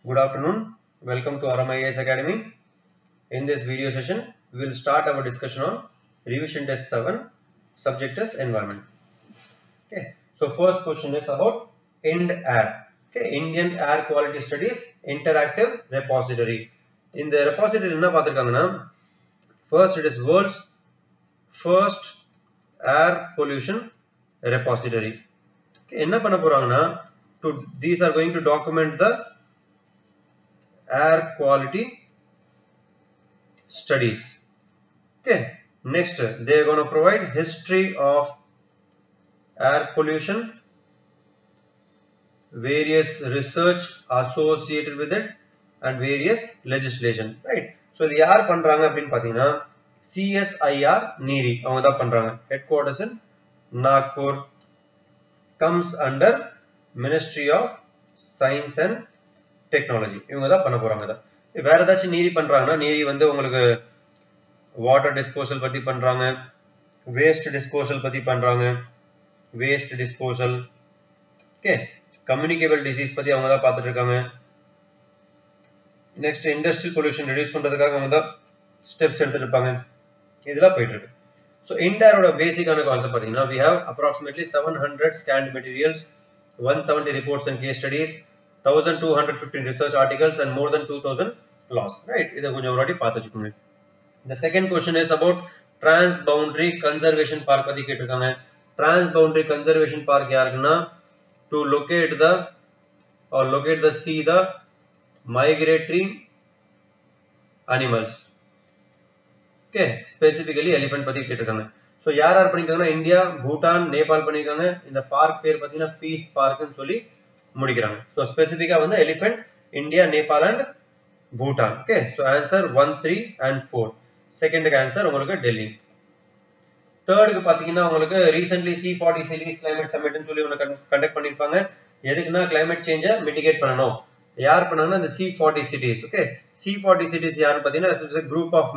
Good afternoon. Welcome to RMIS Academy. In this video session, we will start our discussion on revision test 7, subject is environment. Okay. So first question is about IND-AIR. Okay. Indian Air Quality Studies Interactive Repository. In the repository, first it is world's first air pollution repository. Okay. These are going to document the air quality studies. Okay. Next, they are going to provide history of air pollution, various research associated with it, and various legislation. Right. So, the yaar pandranga appdin pathina CSIR NEERI avanga da pandranga. Headquarters in Nagpur, comes under Ministry of Science and Technology. இவங்க தான் பண்ண போறாங்க. வேற ஏதாச்சும் நீரி பண்றாங்கன்னா நீரி வந்து உங்களுக்கு water disposal பத்தி பண்றாங்க, வேஸ்ட் டிஸ்போசல் பத்தி பண்றாங்க, waste disposal, okay, communicable disease பத்தி அவங்க தான் பார்த்துட்டு இருக்காங்க. நெக்ஸ்ட் இண்டஸ்ட்ரியல் பொல்யூஷன் ரெடியூஸ் பண்றதுக்காக அவங்க தான் ஸ்டெப்ஸ் எடுத்துட்டு இருப்பாங்க. இதெல்லாம் போயிட்டு இருக்கு. ஸோ இண்டரோட பேசிக்கான கான்செப்ட் பார்த்தீங்கன்னா we have approximately 700 scanned materials, 170 reports and case studies, 1215 research articles and more than 2000 laws. Right? இதை கொஞ்சம் ஒரு வாட்டி பார்த்து வச்சுக்கோங்க. The second question is about transboundary conservation park பத்தி கேட்டிருக்காங்க. Transboundary conservation park யாருக்குன்னா to locate the migratory animals. Okay, specifically elephant பத்தி கேட்டிருக்காங்க. So யார் பண்ணிருக்காங்கன்னா இந்தியா, பூட்டான், நேபாள் பண்ணிருக்காங்க. இந்த பார்க் பேர் பார்த்தீங்கன்னா பீஸ் பார்க்னு சொல்லி முடிக்கிறாங்க. So ஸ்பெசிஃபிக்கா வந்து elephant, India, Nepal and Bhutan. Okay, so answer 1, 3 and 4. செகண்டுக்கு ஆன்சர் உங்களுக்கு டெல்லி. தேர்டுக்கு பாத்தீங்கன்னா உங்களுக்கு ரீசென்ட்லி C40 சிட்டிஸ் கிளைமேட் சமிட்னு சொல்லி ஒன்று கண்டக்ட் பண்ணிருப்பாங்க. எதுக்குன்னா கிளைமேட் சேஞ்சை மிட்டிகேட் பண்ணணும். யார் பண்ணாங்கன்னா இந்த C40 cities. Okay, C40 cities யாருன்னு பாத்தீங்கன்னா group of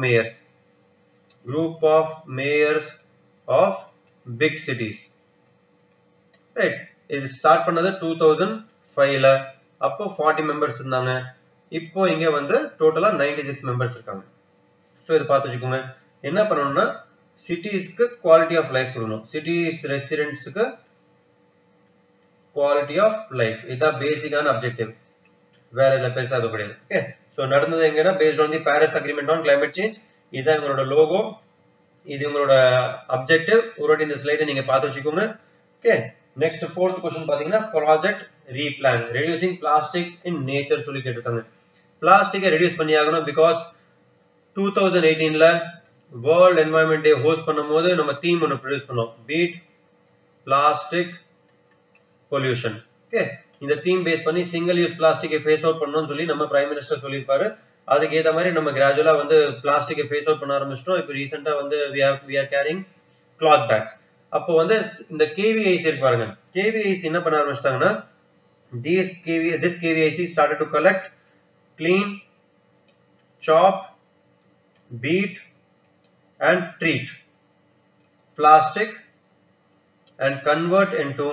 mayors of big cities. Right, இது ஸ்டார்ட் பண்ணது 2005ல. அப்போ 40 மெம்பர்ஸ் இருந்தாங்க. இப்போ இங்க வந்து டோட்டலா 96 மெம்பர்ஸ் இருக்காங்க. ஸோ இதை பார்த்து வச்சுக்கோங்க. என்ன பண்ணணும்னா சிட்டிஸ்க்கு குவாலிட்டி ஆஃப் லைஃப் கொடுக்கணும். சிட்டிஸ் ரெசிடென்ட்ஸுக்கு குவாலிட்டி ஆஃப் லைஃப், இதுதான் பேசிக்கான அப்ஜெக்டிவ். வேற இதில் பெருசாக அது கிடையாது. ஓகே, ஸோ நடந்தது எங்கன்னா based on the Paris Agreement on climate change. இதுதான் உங்களோட லோகோ, இது உங்களோட அப்ஜெக்டிவ். ஒரு இந்த ஸ்லைடை நீங்க பார்த்து வச்சுக்கோங்க. ஓகே, நெக்ஸ்ட் ஃபோர்த் क्वेश्चन பாத்தீங்கன்னா project replan reducing plastic in nature சொல்லி கேட்டிருக்காங்க. பிளாஸ்டிக்கை ரெடியூஸ் பண்ணி ஆகணும். பிகாஸ் 2018ல வேர்ல்ட் என்வாயன்மெண்ட் டே ஹோஸ்ட் பண்ணும்போது நம்ம தீம் ஒன்று ப்ரொடியூஸ் பண்ணோம், பீட் பிளாஸ்டிக் பொல்யூஷன். ஓகே, இந்த தீம் பேஸ் பண்ணி சிங்கிள் யூஸ் பிளாஸ்டிக்கை ஃபேஸ் அவுட் பண்ணணும்னு சொல்லி நம்ம பிரைம் மினிஸ்டர் சொல்லியிருப்பாரு. அதுக்கு ஏற்ற மாதிரி நம்ம கிராஜுவலா வந்து பிளாஸ்டிக்கை ஃபேஸ் அவுட் பண்ண ஆரம்பிச்சிட்டோம். இப்போ ரீசெண்டா வந்து we are carrying cloth bags. அப்போ வந்து இந்த KVIC இருக்கு பாருங்க, KVIC என்ன பண்ண ஆரம்பிச்சிட்டாங்கன்னா this KVIC started to collect, clean, chop, beat and treat plastic and convert into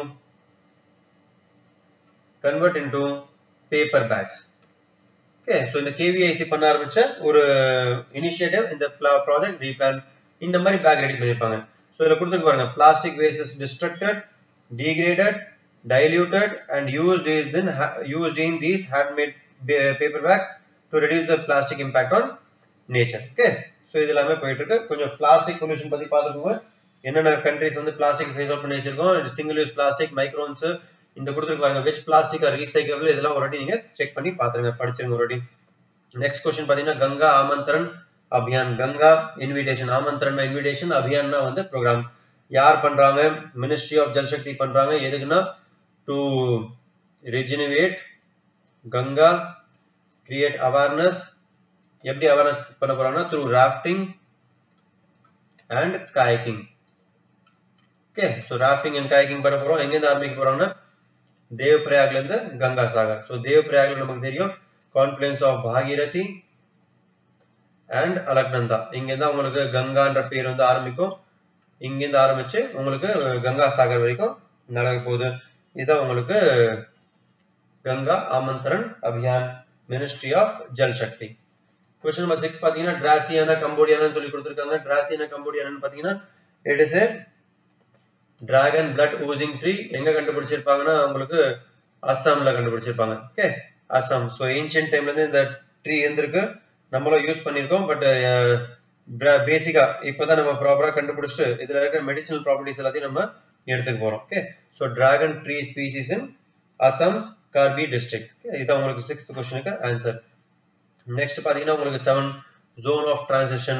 paper bags. Okay, so இந்த KVIC பண்ண ஆரம்பிச்ச ஒரு இனிஷியேட்டிவ் இந்த ப்ராஜெக்ட் ரீப்ளான். இந்த மாதிரி பேக் ரெடி பண்ணிருப்பாங்க. ஸோ இதில் கொடுத்துட்டு பாருங்க, plastic waste is destructed, degraded, diluted and used in these handmade paper bags to reduce the plastic impact on nature. Okay, so இது எல்லாமே போயிட்டு இருக்கு. கொஞ்சம் பிளாஸ்டிக் பொல்யூஷன் பத்தி பார்த்துக்கோங்க. என்னென்ன கண்ட்ரிஸ் வந்து பிளாஸ்டிக் ஃபேஸ் அவுட் பண்ணி வச்சிருக்கோம், சிங்கிள் யூஸ் பிளாஸ்டிக், மைக்ரோன்ஸ், இந்த கொடுத்துட்டு பாருங்க வெச் பிளாஸ்டிக் ஆர் ரீசைக்கிள், இதெல்லாம் ஒரு வாட்டி நீங்க செக் பண்ணி பாத்துருங்க, படிச்சிருங்க ஒரு வாட்டி. நெக்ஸ்ட் क्वेश्चन பாத்தீங்கன்னா கங்கா ஆமந்திரன் அபியான். கங்கா இன்விடேஷன், ஆமந்திரன் இன்விடேஷன், அபியான்னா வந்து ப்ரோக்ராம். யார் பண்றாங்க? மினிஸ்ட்ரி ஆஃப் ஜல் சக்தி பண்றாங்க. எதுக்குன்னா to regenerate Ganga, create awareness. எப்படி அவேர்னஸ் பண்ண போறாங்கன்னா through rafting and kayaking. Okay, so rafting and kayaking பண்ண போறோம். எங்கேருந்து ஆரம்பிக்க போறோம்னா தேவ்பிரயாக்ல இருந்து கங்கா சாகர். ஸோ தேவ்பிரயாக்ல நமக்கு தெரியும் confluence of Bhagirathi and Alaknanda. இங்கேருந்து உங்களுக்கு கங்கான்ற பேர் வந்து ஆரம்பிக்கும். இங்கிருந்து ஆரம்பிச்சு உங்களுக்கு கங்கா சாகர் வரைக்கும் நடக்க போகுது. இதுதான் உங்களுக்கு Ganga Amantran Abhiyan. Ministry of Jal Shakti. Question number 6 பாத்தீங்கன்னா Dracaena Cambodiana சொல்லி கொடுத்திருக்காங்க. Dracaena Cambodiana பாத்தீங்கன்னா it is a dragon blood oozing tree. எங்க கண்டுபிடிச்சிருப்பாங்கன்னா உங்களுக்கு அஸ்ஸாம்ல கண்டுபிடிச்சிருப்பாங்க. ஓகே, அஸ்ஸாம். சோ ஏன்ஷியன்ட் டைம்ல இருந்து இந்த ட்ரீ இருந்திருக்கு, நம்மளும் யூஸ் பண்ணிருக்கோம். பட் பேசிக்கா இப்பதான் நம்ம ப்ராப்பரா கண்டுபிடிச்சிட்டு இதுல இருக்கிற மெடிசினல் ப்ராப்பர்ட்டிஸ் எல்லாத்தையும் நம்ம எடுத்துக்க போறோம். Okay, so dragon tree species in Assam's Karbi district. இதான் உங்களுக்கு 6th क्वेश्चनக்கு ஆன்சர். நெக்ஸ்ட் பாத்தீங்கன்னா உங்களுக்கு 7 zone of transition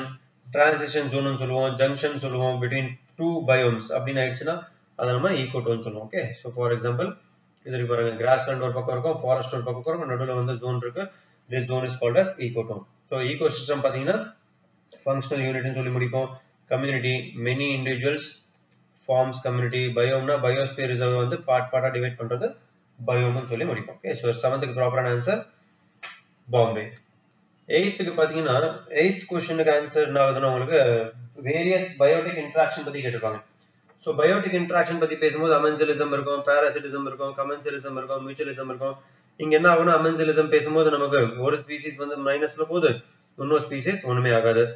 zone சொல்லுவோம், ஜங்ஷன் சொல்லுவோம் between two biomes அப்படின்னு ஆயிடுச்சுன்னா அதை நம்ம ஈகோடோன் சொல்லுவோம். ஓகே, சோ ஃபார் எக்ஸாம்பிள் இது பாருங்க, கிராஸ்லேண்ட் ஒரு பக்கம் இருக்கும், ஃபாரஸ்ட் ஒரு பக்கம் இருக்கும், நடுவுல வந்து ஜோன் இருக்கு. this zone is called as ecotone. so ecosystem பாத்தீங்கன்னா functional unit னு சொல்லி முடிப்போம். community, many individuals forms community. biome னா biosphere reserve வந்து பார்ட்டா டிவைட் பண்றது biome னு சொல்லி முடிப்போம். ஓகே, சோ 7th க்கு ப்ராப்பரான ஆன்சர் பாம்பே. 8th க்கு பாத்தீங்கன்னா 8th क्वेश्चनக்கு ஆன்சர் என்ன ஆகுதுன்னா உங்களுக்கு வேரியஸ் பயோட்டிக் இன்டராக்ஷன் பத்தி கேட்டிருப்பாங்க. சோ பயோட்டிக் இன்டராக்ஷன் பத்தி பேசும்போது அமென்சிலிசம் இருக்கும், பாராசிட்டிசம் இருக்கும், கமென்சிலிசம் இருக்கும், மியூச்சுவலிசம் இருக்கும். இங்க என்ன ஆகும்னா அமென்சிலிசம் பேசும்போது நமக்கு ஒரு ஸ்பீசிஸ் வந்து மைனஸ்ல போகுது, இன்னொரு ஸ்பீசிஸ் ஒண்ணுமே ஆகாது.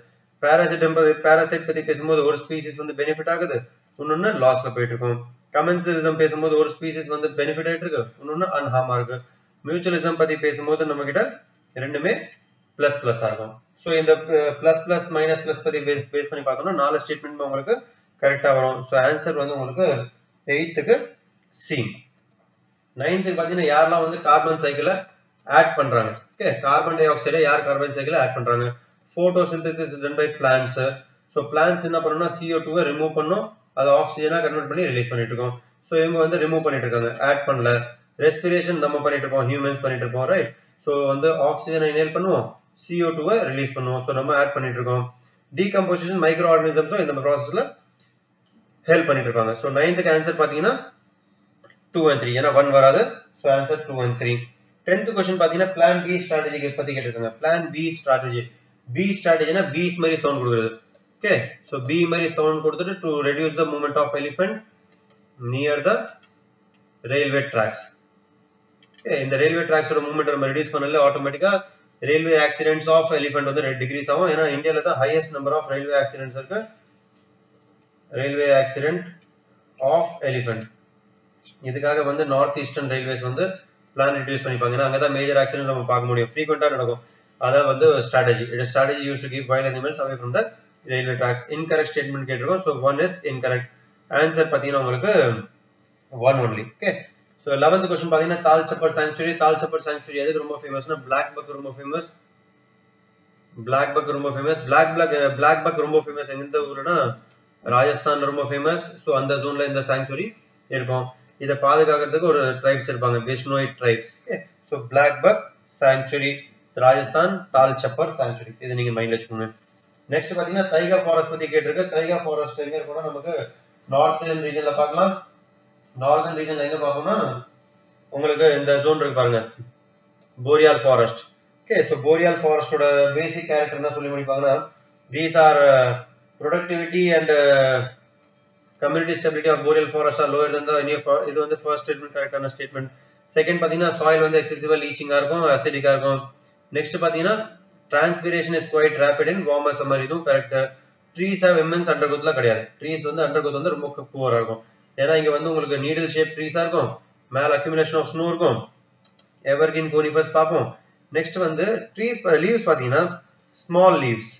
பாராசைட் பத்தி பேசும்போது ஒரு ஸ்பீசிஸ் வந்து பெனிஃபிட் ஆகுது, இன்னொன்னு லாஸ்ல போயிட்டு இருக்கும். கமென்சிலிசம் பேசும்போது ஒரு ஸ்பீசிஸ் வந்து பெனிஃபிட் ஆயிட்டு இருக்கு, இன்னொன்னு அன்ஹார்மா இருக்கு. மியூச்சுவலிசம் பத்தி பேசும்போது நம்ம கிட்ட ரெண்டுமே பிளஸ் பிளஸ் ஆகும். சோ இந்த பிளஸ் பிளஸ் மைனஸ் பிளஸ் பத்தி பேஸ் பண்ணி பார்த்தோம்னா 4 ஸ்டேட்மெண்ட் உங்களுக்கு கரெக்டா வரும். சோ ஆன்சர் வந்து உங்களுக்கு 8th க்கு சி. 9th க்கு பாத்தீங்கன்னா யாரெல்லாம் வந்து கார்பன் சைக்கிளை ஆட் பண்றாங்க. ஓகே, கார்பன் டை ஆக்சைடை யார் கார்பன் சைக்கிளை ஆட் பண்றாங்க? photosynthesis done by plants. So plants என்ன பண்ணனும்னா CO2 வை ரிமூவ் பண்ணும், அதை ஆக்ஸிஜனா கன்வெர்ட் பண்ணி ரிலீஸ் பண்ணிட்டு இருக்கோம். சோ இவங்க வந்து ரிமூவ் பண்ணிட்டு இருக்காங்க, ஆட் பண்ணல. ரெஸ்பிரேஷன் நம்ம பண்ணிட்டு இருக்கோம், ஹியூமன்ஸ் பண்ணிட்டு இருக்கோம், ரைட்? சோ வந்து ஆக்ஸிஜனை இன்ஹேல் பண்ணுவோம், CO2 வை ரிலீஸ் பண்ணுவோம். சோ நம்ம ஆட் பண்ணிட்டு இருக்கோம். டீகம்போசிஷன் மைக்ரோ ஆர்கானிசம்ஸும் இந்த ப்ராசஸ்ல ஹெல்ப் பண்ணிட்டு இருக்காங்க. சோ 9th க்கு ஆன்சர் பாத்தீங்கன்னா 2 and 3, ஏன்னா 1 வராது. So answer 2 and 3. 10th question பாத்தீங்கன்னா பிளான் பி ஸ்ட்ராட்டஜி பத்தி கேட்டிருக்காங்க. பிளான் பி ஸ்ட்ராட்டஜி, பி ஸ்ட்ராட்டஜினா பீஸ் மாதிரி சவுண்ட் கொடுக்கிறது. ஓகே, சோ பி மாதிரி சவுண்ட் கொடுத்துட்டு to reduce the movement of elephant near the railway tracks. Okay, இந்த ரயில்வே ட்ராக்ஸோட மூவ்மெண்ட் நம்ம ரெடியூஸ் பண்ணல ஆட்டோமேட்டிக்கா ரயில்வே ஆக்சிடென்ட்ஸ் ஆஃப் எலிஃபண்ட் வந்து டிகிரீஸ் ஆகும். ஏன்னா இந்தியால தான் highest number of railway accidents இருக்கு. ரயில்வே ஆக்சிடென்ட் ஆஃப் எலிஃபண்ட், இதுக்காக வந்து நார்த் ஈஸ்டர்ன் ரயில்வேஸ் வந்து பிளான் இன்ட்ரோடியூஸ் பண்ணிப்பாங்க. ஏன்னா அங்கதான் மேஜர் ஆக்சிடென்ட்ஸ் நம்ம பார்க்க முடியும், ஃப்ரீக்வெண்டா நடக்கும். அதான் வந்து strategy. It is strategy use to keep wild animals away from the railway tracks. Incorrect statement கேட்டிருக்கோம். So 1 is incorrect. ஆன்சர் பாத்தீங்கன்னா உங்களுக்கு 1 only. Okay, so 11th question பாத்தீங்கன்னா தால் சப்பர் சாங்சுரி. தால் சப்பர் சாங்சுரி எதுக்கு ரொம்ப ஃபேமஸ்னா பிளாக் பக் ரொம்ப ஃபேமஸ். பிளாக் பக் ரொம்ப famous. Blackbuck ரொம்ப ஃபேமஸ் எந்த ஊருனா ராஜஸ்தான் ரொம்ப ஃபேமஸ். சோ அந்த ஜோன்ல இந்த சாங்சுரி இருக்கும். இத பாதுகாக்கிறதுக்கு ஒரு ட்ரைப்ஸ் இருப்பாங்க, Bishnoi tribes. Okay, so blackbuck sanctuary Rajasthan, Tal Chhapar sanctuary, இது நீங்க மைண்ட்ல வச்சுக்கோங்க. நெக்ஸ்ட் பாத்தீங்கன்னா தைகா ஃபாரஸ்ட் பத்தி கேட்டிருக்கு. தைகா ஃபாரஸ்ட் எங்க இருக்குன்னா நமக்கு நார்த்தர்ன் ரீஜன்ல பார்க்கலாம். நார்த்தர்ன் ரீஜன்ல எங்க பார்ப்போம்னா உங்களுக்கு இந்த ஜோன் இருக்கு பாருங்க, boreal forest. Okay, so boreal ஃபாரஸ்டோட பேசிக் கேரக்டர் என்ன சொல்லி முடிப்பாங்கன்னா these are productivity and community stability of boreal forest are lower than the any இது வந்து ஃபர்ஸ்ட் ஸ்டேட்மெண்ட் கரெக்டான ஸ்டேட்மெண்ட். செகண்ட் பாத்தீங்கன்னா சாயில் வந்து எக்ஸசிவா லீச்சிங்கா இருக்கும், அசிடிக்கா இருக்கும். நெக்ஸ்ட் பாத்தீங்கன்னா transpiration is quite rapid in warmer summer, இதுவும் கரெக்ட். ட்ரீஸ் ஹேவ் இம்மென்ஸ் அண்டர்க்ரோத்ல கிடையாது. ட்ரீஸ் வந்து அண்டர்க்ரோத் வந்து ரொம்ப புவரா இருக்கும். ஏன்னா இங்க வந்து உங்களுக்கு நீடில் ஷேப் ட்ரீஸா இருக்கும், மேல அக்யூமுலேஷன் ஆஃப் ஸ்னோ இருக்கும், எவர்கிரீன் கோனிஃபர்ஸ் பார்ப்போம். நெக்ஸ்ட் வந்து ட்ரீஸ் லீவ்ஸ் பாத்தீங்கன்னா ஸ்மால் லீவ்ஸ்,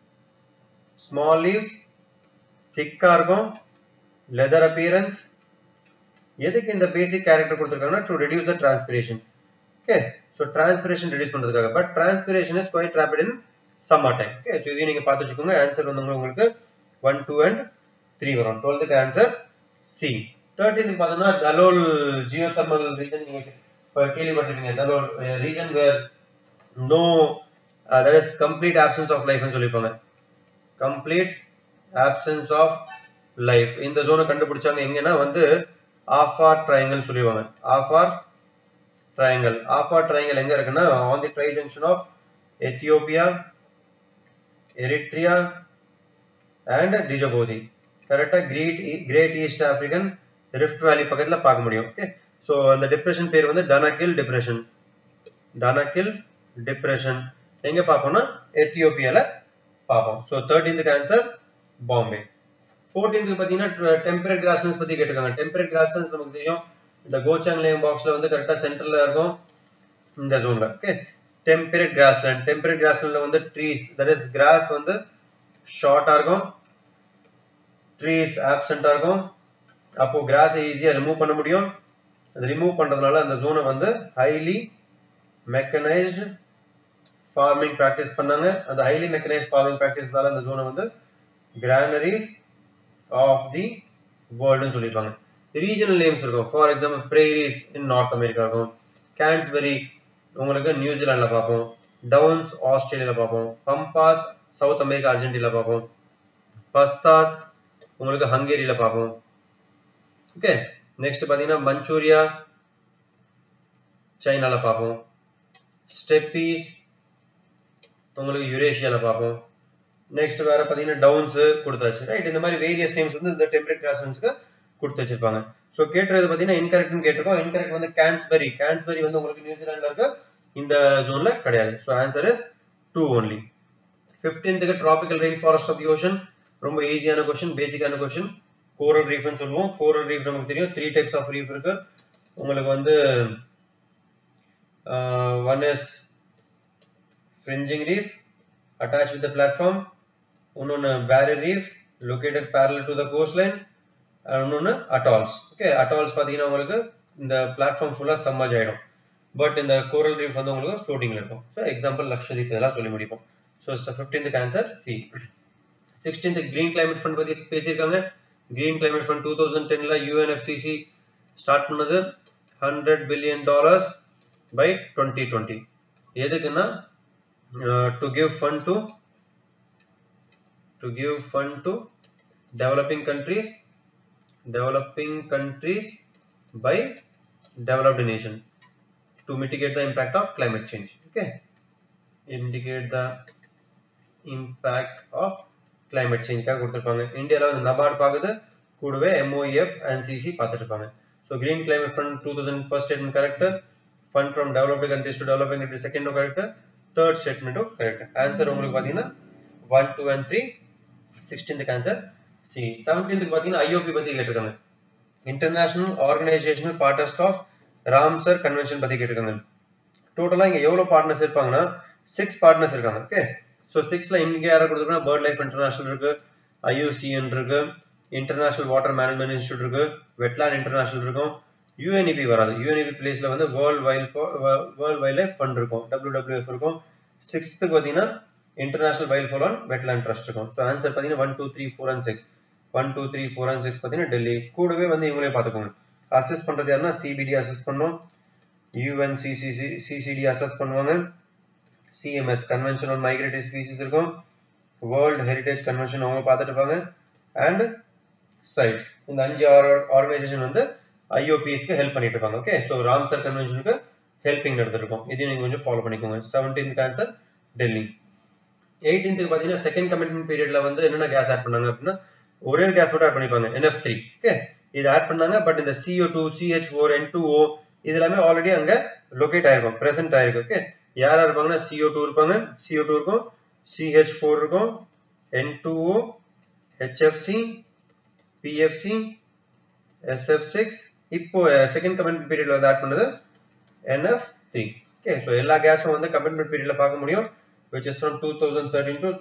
திக்கா இருக்கும், லெதர் அப்பியரன்ஸ். எதுக்கு இந்த பேசிக் கேரக்டர் கொடுத்திருக்காங்கன்னா to reduce the transpiration. Okay, so transpiration reduce பண்றதுக்காக. But transpiration is quite rapid in summer time. Okay, so இதையும் நீங்க பார்த்து வச்சுக்கோங்க. ஆன்சர் வந்து உங்களுக்கு 1, 2 and 3 வரும். 12th க்கு ஆன்சர் சி. 13th பார்த்தோம்னா டலோல் ஜியோதெர்மல் ரீஜன், நீங்க கேள்விப்பட்டிருப்பீங்க. Dallol region where no that is complete absence of life னு சொல்லிருப்பாங்க. complete absence of life. இந்த ஜோனை கண்டுபிடிச்சாங்க எங்கன்னா வந்து ஆஃபார் ட்ரையாங்கிள் சொல்லுவாங்க. ஆஃபார் ட்ரையாங்கிள் எங்க இருக்குன்னா on the tri junction of Ethiopia, Eritrea and Djibouti. கரெக்ட்டா Great East African Rift Valley பக்கத்துல பார்க்க முடியும். ஓகே, சோ அந்த டிப்ரெஷன் பேர் வந்து டனகில் டிப்ரெஷன். டனகில் depression எங்க பாப்போம்னா எத்தியோப்பியால பாப்போம். So 13th answer Bombay. 14th பாத்தீங்கன்னா டெம்பரேட் கிராஸ்லண்ட்ஸ் பத்தி கேட்டிருக்காங்க. டெம்பரேட் கிராஸ்லண்ட்ஸ் நமக்கு தெரியும் இந்த கோச்சாங் லேயிங் பாக்ஸ்ல வந்து கரெக்டா சென்டர்ல இருக்கும் இந்த ஜோன்ல. ஓகே, டெம்பரேட் கிராஸ்லண்ட்ல வந்து ட்ரீஸ் தட் இஸ் கிராஸ் வந்து ஷார்ட்டா இருக்கும், ட்ரீஸ் ஆப்சென்ட்டா இருக்கும். அப்போ கிராஸ் ஈஸியா ரிமூவ் பண்ண முடியும். அது ரிமூவ் பண்றதுனால அந்த ஜோனை வந்து ஹைலி மெக்கனைஸ்டு ஃபார்மிங் பிராக்டிஸ் பண்ணாங்க. அந்த ஹைலி மெக்கனைஸ்ட் ஃபார்மிங் பிராக்டிஸ்னால அந்த ஜோனை வந்து கிரானரிஸ் ஆஃப் தி வேர்ல்டுன்னு சொல்லிருப்பாங்க. ரீஜனல் நேம்ஸ் இருக்கும். For example prairies in North America இருக்கும், கேன்ஸ்பெரி உங்களுக்கு நியூசிலாந்துல பார்ப்போம், டவுன்ஸ் ஆஸ்திரேலியால பார்ப்போம், பம்பாஸ் சவுத் அமெரிக்கா அர்ஜென்டினால பார்ப்போம், பஸ்தாஸ் உங்களுக்கு ஹங்கேரியில பார்ப்போம். ஓகே, நெக்ஸ்ட் பாத்தீங்கன்னா மஞ்சூரியா சைனால பார்ப்போம், ஸ்டெப்பீஸ் உங்களுக்கு யுரேஷியால பார்ப்போம். நெக்ஸ்ட் வேற பாத்தீங்கன்னா டவுன்ஸ் கொடுத்தாச்சு, ரைட்? இந்த மாதிரி வேரியஸ் நேம்ஸ் வந்து இந்த டெம்பரேட் கிராஸ்லண்ட்ஸ்க்கு கொடுத்து வச்சிருப்பாங்க. ஸோ கேட்டது பாத்தீங்கன்னா இன்கரெக்ட்னு கேட்டிருக்கோம். இன்கரெக்ட் வந்து கேன்ஸ்பெரி வந்து உங்களுக்கு நியூசிலாந்துல இருக்க இந்த ஜோன்ல கிடையாது. So answer is 2 only. 15th tropical rain forest of the ocean. ரொம்ப ஈஸியான கொஸ்டின், பேசிக்கான கொஸ்டின். கோரல் ரீஃப்னு சொல்லுவோம். கோரல் ரீஃப் நமக்கு தெரியும் 3 டைப்ஸ் ஆஃப் ரீஃப் இருக்கு. உங்களுக்கு வந்து one is fringing reef attached with the platform, இன்னொன்னு barrier reef located parallel to the coastline, இன்னொன்னு atolls. ஓகே, atolls பாத்தீங்கன்னா உங்களுக்கு இந்த பிளாட்ஃபார்ம் ஃபுல்லா சப்மர்ஜ் ஆயிடும். பட் இந்த கோரல் ரீஃப் வந்து உங்களுக்கு ஃப்ளோட்டிங்ல இருக்கும். ஸோ எக்ஸாம்பிள் லக்ஷதீப் இதெல்லாம் சொல்லி முடிப்போம். So 15th answer C. 16th Green Climate Fund பத்தி பேசியிருக்காங்க. கிரீன் கிளைமேட் ஃபண்ட் 2010ல UNFCCC ஸ்டார்ட் பண்ணது $100 billion by 2020. எதுக்குன்னா to give fund to developing countries by developed nation to mitigate the impact of climate change. Okay, mitigate the impact of climate change காக கொடுத்திருப்பாங்க. இந்தியால வந்து நபார்ட் பாக்குது, கூடவே MOEF and CC பார்த்துட்டு இருப்பாங்க. So green climate fund 2000 first statement correct, fund from developed countries to developing countries second correct, third statement correct. Answer உங்களுக்கு பாத்தீங்கன்னா 1, 2 and 3. 16th answer C. 17th பாத்தீங்கன்னா IOP பத்தி கேட்டிருக்காங்க. International Organisational Partners of Ramsar Convention பத்தி கேட்டிருக்காங்க. டோட்டலா இங்க எவ்வளவு பார்ட்னர்ஸ் இருப்பாங்கன்னா 6 பார்ட்னர்ஸ் இருக்காங்க. ஓகே, சோ 6ல இங்க யாரை கொடுத்திருக்காங்க, பேர்ட் லைஃப் இன்டர்நேஷனல் இருக்கு, IUCN இருக்கு, இன்டர்நேஷனல் வாட்டர் மேனேஜ்மெண்ட் இன்ஸ்டிடியூட் இருக்கு, வெட்லாண்ட் இன்டர்நேஷனல் இருக்கும், UNEP வராது. UNEP பிளேஸ்ல வந்து வேர்ல்ட் வைல்ட் லைஃப் ஃபண்ட் இருக்கும், WWF இருக்கும். 6th பாத்தீங்கன்னா International Wildfowl and Wetland Trust இருக்கும். ஸோ ஆன்சர் பாத்தீங்கன்னா 1, 2, 3, 4 and 6. 1, 2, 3, 4 and 6 பாத்தீங்கன்னா டெல்லி. கூடவே வந்து இவங்களே பாத்துக்கோங்க. அசஸ் பண்றது யாருன்னா CBD அசஸ் பண்ணும், UNCCD அசஸ் பண்ணுவாங்க, CMS convention on migratory species இருக்கும், வேர்ல்ட் ஹெரிடேஜ் கன்வென்ஷன் அவங்க பார்த்துட்டு இருப்பாங்க, அண்ட் சைட்ஸ். இந்த 5 ஆர்கனைசேஷன் வந்து IOPஸ்க்கு ஹெல்ப் பண்ணிட்டு இருப்பாங்க. ஓகே, ஸோ ராம்சர் கன்வென்ஷனுக்கு ஹெல்பிங் நடந்திருக்கும். இதையும் நீங்க கொஞ்சம் ஃபாலோ பண்ணிக்கோங்க. 17th answer Delhi. 18th பாத்தீங்கன்னா செகண்ட் கமிட்மெண்ட் பீரியட்ல வந்து என்னென்ன கேஸ் ஆட் பண்ணாங்க அப்படின்னா ஒரே கேஸ் மட்டும் ஆட் பண்ணிப்பாங்க, NF3. ஓகே, இது ஆட் பண்ணாங்க. பட் இந்த CO2, CH4, N2O இது எல்லாமே ஆல்ரெடி அங்க லொகேட் ஆயிருக்கும், பிரசன்ட் ஆயிருக்கு. ஓகே, யாரா இருப்பாங்கன்னா CO2 இருப்பாங்க, CO2 இருக்கும், CH4 இருக்கும், N2O, HFC, PFC, SF6. இப்போ செகண்ட் கமிட்மெண்ட் பீரியட்ல வந்து ஆட் பண்ணது NF3. ஓகே, ஸோ எல்லா கேஸும் வந்து கமிட்மெண்ட் பீரியட்ல பார்க்க முடியும், which is from 2013 to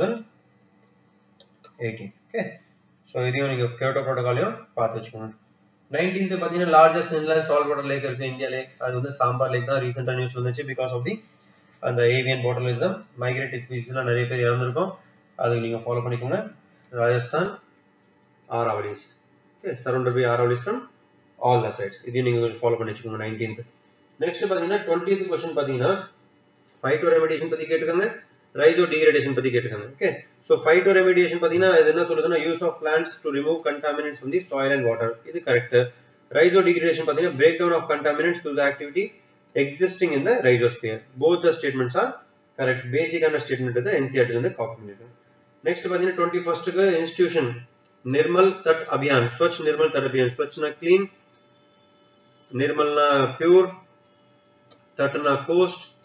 2018. Okay, so இதையும் நீங்க கியோட்டோ புரோட்டோகாலையும் பார்த்து வச்சுக்கோங்க. 19th பாத்தீங்கன்னா largest inland salt water lake இருக்கு இந்தியாலே. அது வந்து சாம்பார் லேக் தான். ரீசெண்டா நியூஸ் வந்துச்சு, பிகாஸ் ஆஃப் தி அந்த ஏவியன் பாட்டலிசம், மைக்ரேட்டரி ஸ்பீசிஸ்லாம் நிறைய பேர் இறந்துருக்கும். அது நீங்க ஃபாலோ பண்ணிக்கோங்க. Rajasthan Aravallis. Okay, surrounded by Aravallis from all the sides. இதையும் நீங்க ஃபாலோ பண்ணி வச்சுக்கோங்க. 19th. நெக்ஸ்ட் பாத்தீங்கன்னா 20th क्वेश्चन பாத்தீங்கன்னா phytoremediation பத்தி கேட்டிருக்காங்க, ரைசோ டிகிரேடேஷன் பத்தி கேட்டிருக்காங்க. ஓகே, சோ phytoremediation பாத்தீங்கன்னா இது என்ன சொல்லுதுன்னா use of plants to remove contaminants from the soil and water. இது கரெக்ட். ரைசோ டிகிரேடேஷன் பாத்தீங்கன்னா breakdown of contaminants through the activity existing in the rhizosphere. Both the statements are correct. பேசிக்கான statement இது NCERT ல இருந்து copy பண்ணிருக்கேன். Next பாத்தீங்கன்னா 21st க்கு institution निर्मल तट अभियान, स्वच्छ निर्मल तट अभियान. स्वच्छना क्लीन, निर्मलना प्योर, तटना कोस्ट,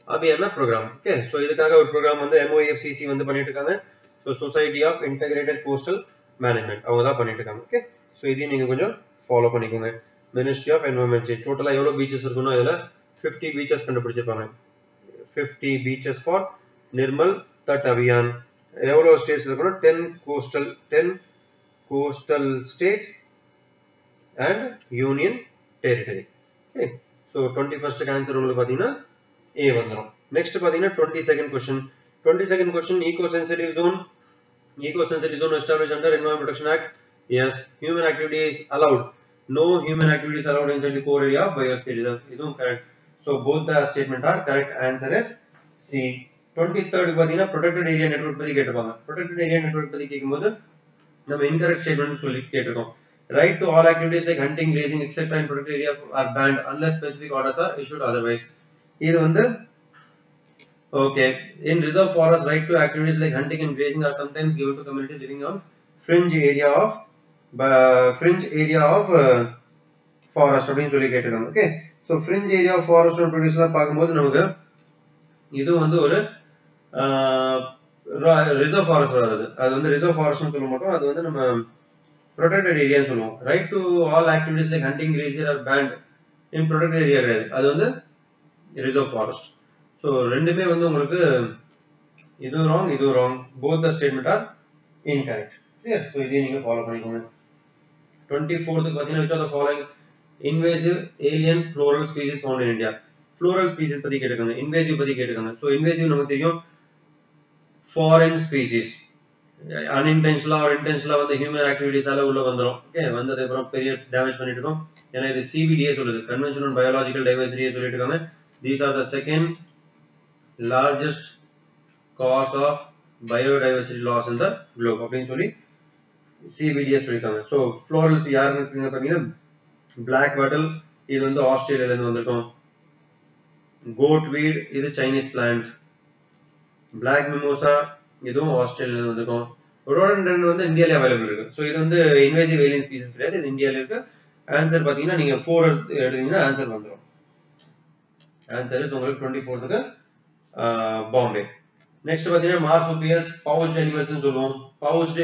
அப்படின்னா ப்ரோக்ராம். ஓகே, ஸோ இதுக்காக ஒரு ப்ரோக்ராம் வந்து MOEFCC வந்து பண்ணிட்டு இருக்காங்க. So society of integrated coastal management அவங்க தான் பண்ணிட்டு இருக்காங்க. ஓகே, ஸோ இதையும் நீங்க கொஞ்சம் ஃபாலோ பண்ணிக்கோங்க. மினிஸ்ட்ரி ஆஃப் என்வரன்மெண்ட் டோட்டலா எவ்வளவு பீச்சஸ் இருக்கணும், இதுல 50 பீச்சஸ் கண்டுபிடிச்சிருப்பாங்க. 50 பீச்சஸ் ஃபார் நிர்மல் தட் அபியான். எவ்வளவு ஸ்டேட்ஸ் இருக்கணும், 10 coastal states and union territory. Okay, so 21st answer உங்களுக்கு பாத்தீங்கன்னா A வந்துரும். நெக்ஸ்ட் பாத்தீங்கன்னா 22nd question. 22nd question, eco sensitive zone. Eco sensitive zone established under Environment Protection Act. Yes, human activity is allowed. No human activity is allowed inside the core area of biosphere reserve. This is correct. So both the statement are correct. Answer is C. 23rd பாத்தீங்கன்னா protected area network பத்தி கேட்டிருப்பாங்க. Protected area network பத்தி கேட்கும்போது நம்ம incorrect statement சொல்லி கேட்டிருக்கோம். Right to all activities like hunting, grazing, etc. in protected area are banned unless specific orders are issued otherwise. இது வந்து okay, in reserve forest, right to activities like hunting and grazing are sometimes given to communities living on fringe area of forest அப்படின்னு சொல்லி கேட்டிருக்காங்க. Okay, so fringe area of forest ப்ரொடியூஸ்லாம் பார்க்கும்போது நமக்கு இது வந்து ஒரு ரிசர்வ் ஃபாரஸ்ட் வராது. அது வந்து ரிசர்வ் ஃபாரஸ்ட்னு சொல்ல மாட்டோம், அது வந்து நம்ம ப்ரொடெக்டட் ஏரியான்னு சொல்லுவோம். Right to all activities like hunting, grazing are banned in protected area கிடையாது, அது வந்து ரிசர்வ் ஃபாரஸ்ட். ஸோ ரெண்டுமே வந்து உங்களுக்கு இது ராங், இது wrong. Both the statement are incorrect. Clear? So இதையும் நீங்க ஃபாலோ பண்ணிக்கோங்க. 24th பார்த்தீங்கன்னா which of the following invasive alien floral species found in India? Floral species பத்தி கேட்டிருக்காங்க, invasive பத்தி கேட்டிருக்காங்க. ஸோ invasive நமக்கு தெரியும் foreign species. unintentional or intentional வந்து human activities ஆல உள்ள வந்துரும். ஓகே, வந்ததுக்கு அப்புறம் பெரிய டேமேஜ் பண்ணிட்டு இருக்கோம். ஏன்னா இது CBDA சொல்லுது, Convention on Biological Diversity சொல்லிட்டு இருக்காங்க. These are the second largest cause of biodiversity loss in the globe அப்படின்னு சொல்லி CBDS சொல்லிருக்காங்க. ஸோ ஃப்ளோரல்ஸ் யாருன்னு பார்த்தீங்கன்னா பிளாக் வாட்டல், இது வந்து ஆஸ்திரேலியால இருந்து வந்திருக்கும். கோட் வீட், இது சைனீஸ் பிளான்ட். பிளாக் மிமோசா, இதுவும் ஆஸ்திரேலியால இருந்து வந்திருக்கும். ரோடோடென்ட்ரன் வந்து இந்தியாவிலே அவைலபிள் இருக்கு. ஸோ இது வந்து இன்வேசிவ் ஏலியன் ஸ்பீசிஸ் கிடையாது, இது இந்தியாவில இருக்கு. ஆன்சர் பார்த்தீங்கன்னா நீங்க 4 எடுத்தீங்கன்னா ஆன்சர் வந்துடும். ஆன்சர் இஸ் உங்களுக்கு 24க்கு பாம்பே. நெக்ஸ்ட் பாத்தீங்கன்னா மார்சுபியல்ஸ், பவுச்ட் அனிமல்ஸ் சொல்லுவோம். பவுச்ட்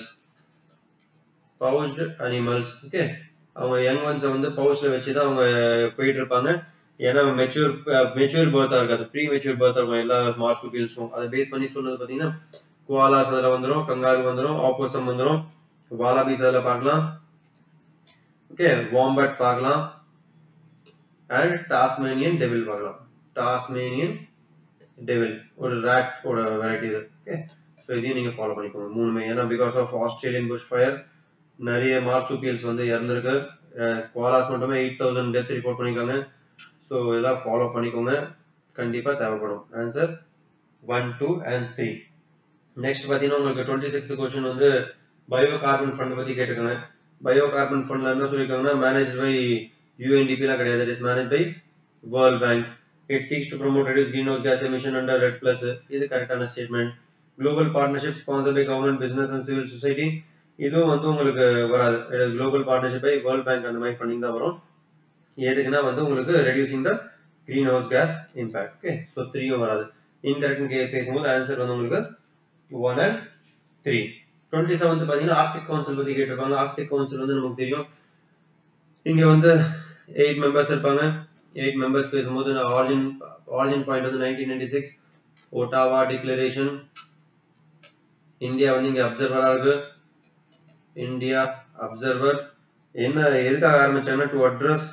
அனிமல்ஸ் ஓகே, அவங்க யங் ஒன்ஸ் வந்து பவுச்ல வச்சு தான் அவங்க போயிட்டு இருப்பாங்க. ஏன்னா மெச்சூர் பர்த்தா இருக்காது, ப்ரீ மெச்சூர் பர்த்தா இருக்கும் எல்லா மார்சுபியல்ஸும். அதை பேஸ் பண்ணி சொன்னது பாத்தீங்கன்னா கோலாஸ் அதுல வந்துடும், கங்காரு வந்துடும், ஆப்போசம் வந்துடும், வாலாபிஸ் அதுல பார்க்கலாம். ஓகே, வாம்பட் பார்க்கலாம் அண்ட் டாஸ்மேனியன் டெவில் பார்க்கலாம். டாஸ்மேனியன் டெவில் ஒரு ராட் ஓட வெரைட்டி இது. ஓகே, ஸோ இதையும் நீங்க ஃபாலோ பண்ணிக்கோங்க மூணுமே. ஏன்னா because of Australian bush fire நிறைய மார்சுபியல்ஸ் வந்து இறந்துருக்கு. கோலாஸ் மட்டுமே 8000 டெத் ரிப்போர்ட் பண்ணிருக்காங்க. ஸோ இதெல்லாம் ஃபாலோ பண்ணிக்கோங்க, கண்டிப்பா தேவைப்படும். Answer 1, 2 and 3. நெக்ஸ்ட் பாத்தீங்கன்னா உங்களுக்கு 26th கொஸ்டின் வந்து பயோ கார்பன் ஃபண்ட் பத்தி கேட்டிருக்காங்க. பயோ கார்பன் ஃபண்ட்ல என்ன சொல்லிருக்காங்கன்னா மேனேஜ் பை UNDP லாம் கிடையாது, it is manage by world bank. It seeks to promote reduced greenhouse gas emission under REDD+. Is a correct statement. Global partnership sponsored by government, business and civil society. இதுவும் வந்து உங்களுக்கு வராது, global partnership by world bank அந்த மாதிரி funding தான் வரும். எதுக்குன்னா வந்து உங்களுக்கு reducing the green house gas impact. Okay, so 3யும் வராது. இன்கரெக்ட் பேசும்போது ஆன்சர் வந்து உங்களுக்கு 1 and 3. 27th பாத்தீங்கன்னா ஆர்க்டிக் கவுன்சில் பத்தி கேட்டிருப்பாங்க. ஆர்க்டிக் கவுன்சில் வந்து நமக்கு தெரியும், இங்க வந்து 8 மெம்பர்ஸ் இருப்பாங்க. 8 மெம்பர்ஸ் பேசும்போது ஆரிஜின் பாயிண்ட் வந்து 1996 ஒட்டாவா டிக்ளரேஷன். இந்தியா வந்து இங்க அப்சர்வரா இருக்கு. இந்தியா அப்சர்வர் என்ன எதுக்காக ஆரம்பிச்சாங்கன்னா to address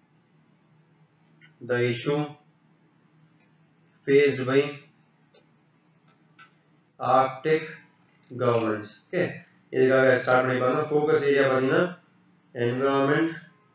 the issue faced by Arctic governance. Okay, இதுக்காக ஸ்டார்ட் பண்ணிருப்பாங்க. ஃபோக்கஸ் ஏரியா பாத்தீங்கன்னா environment,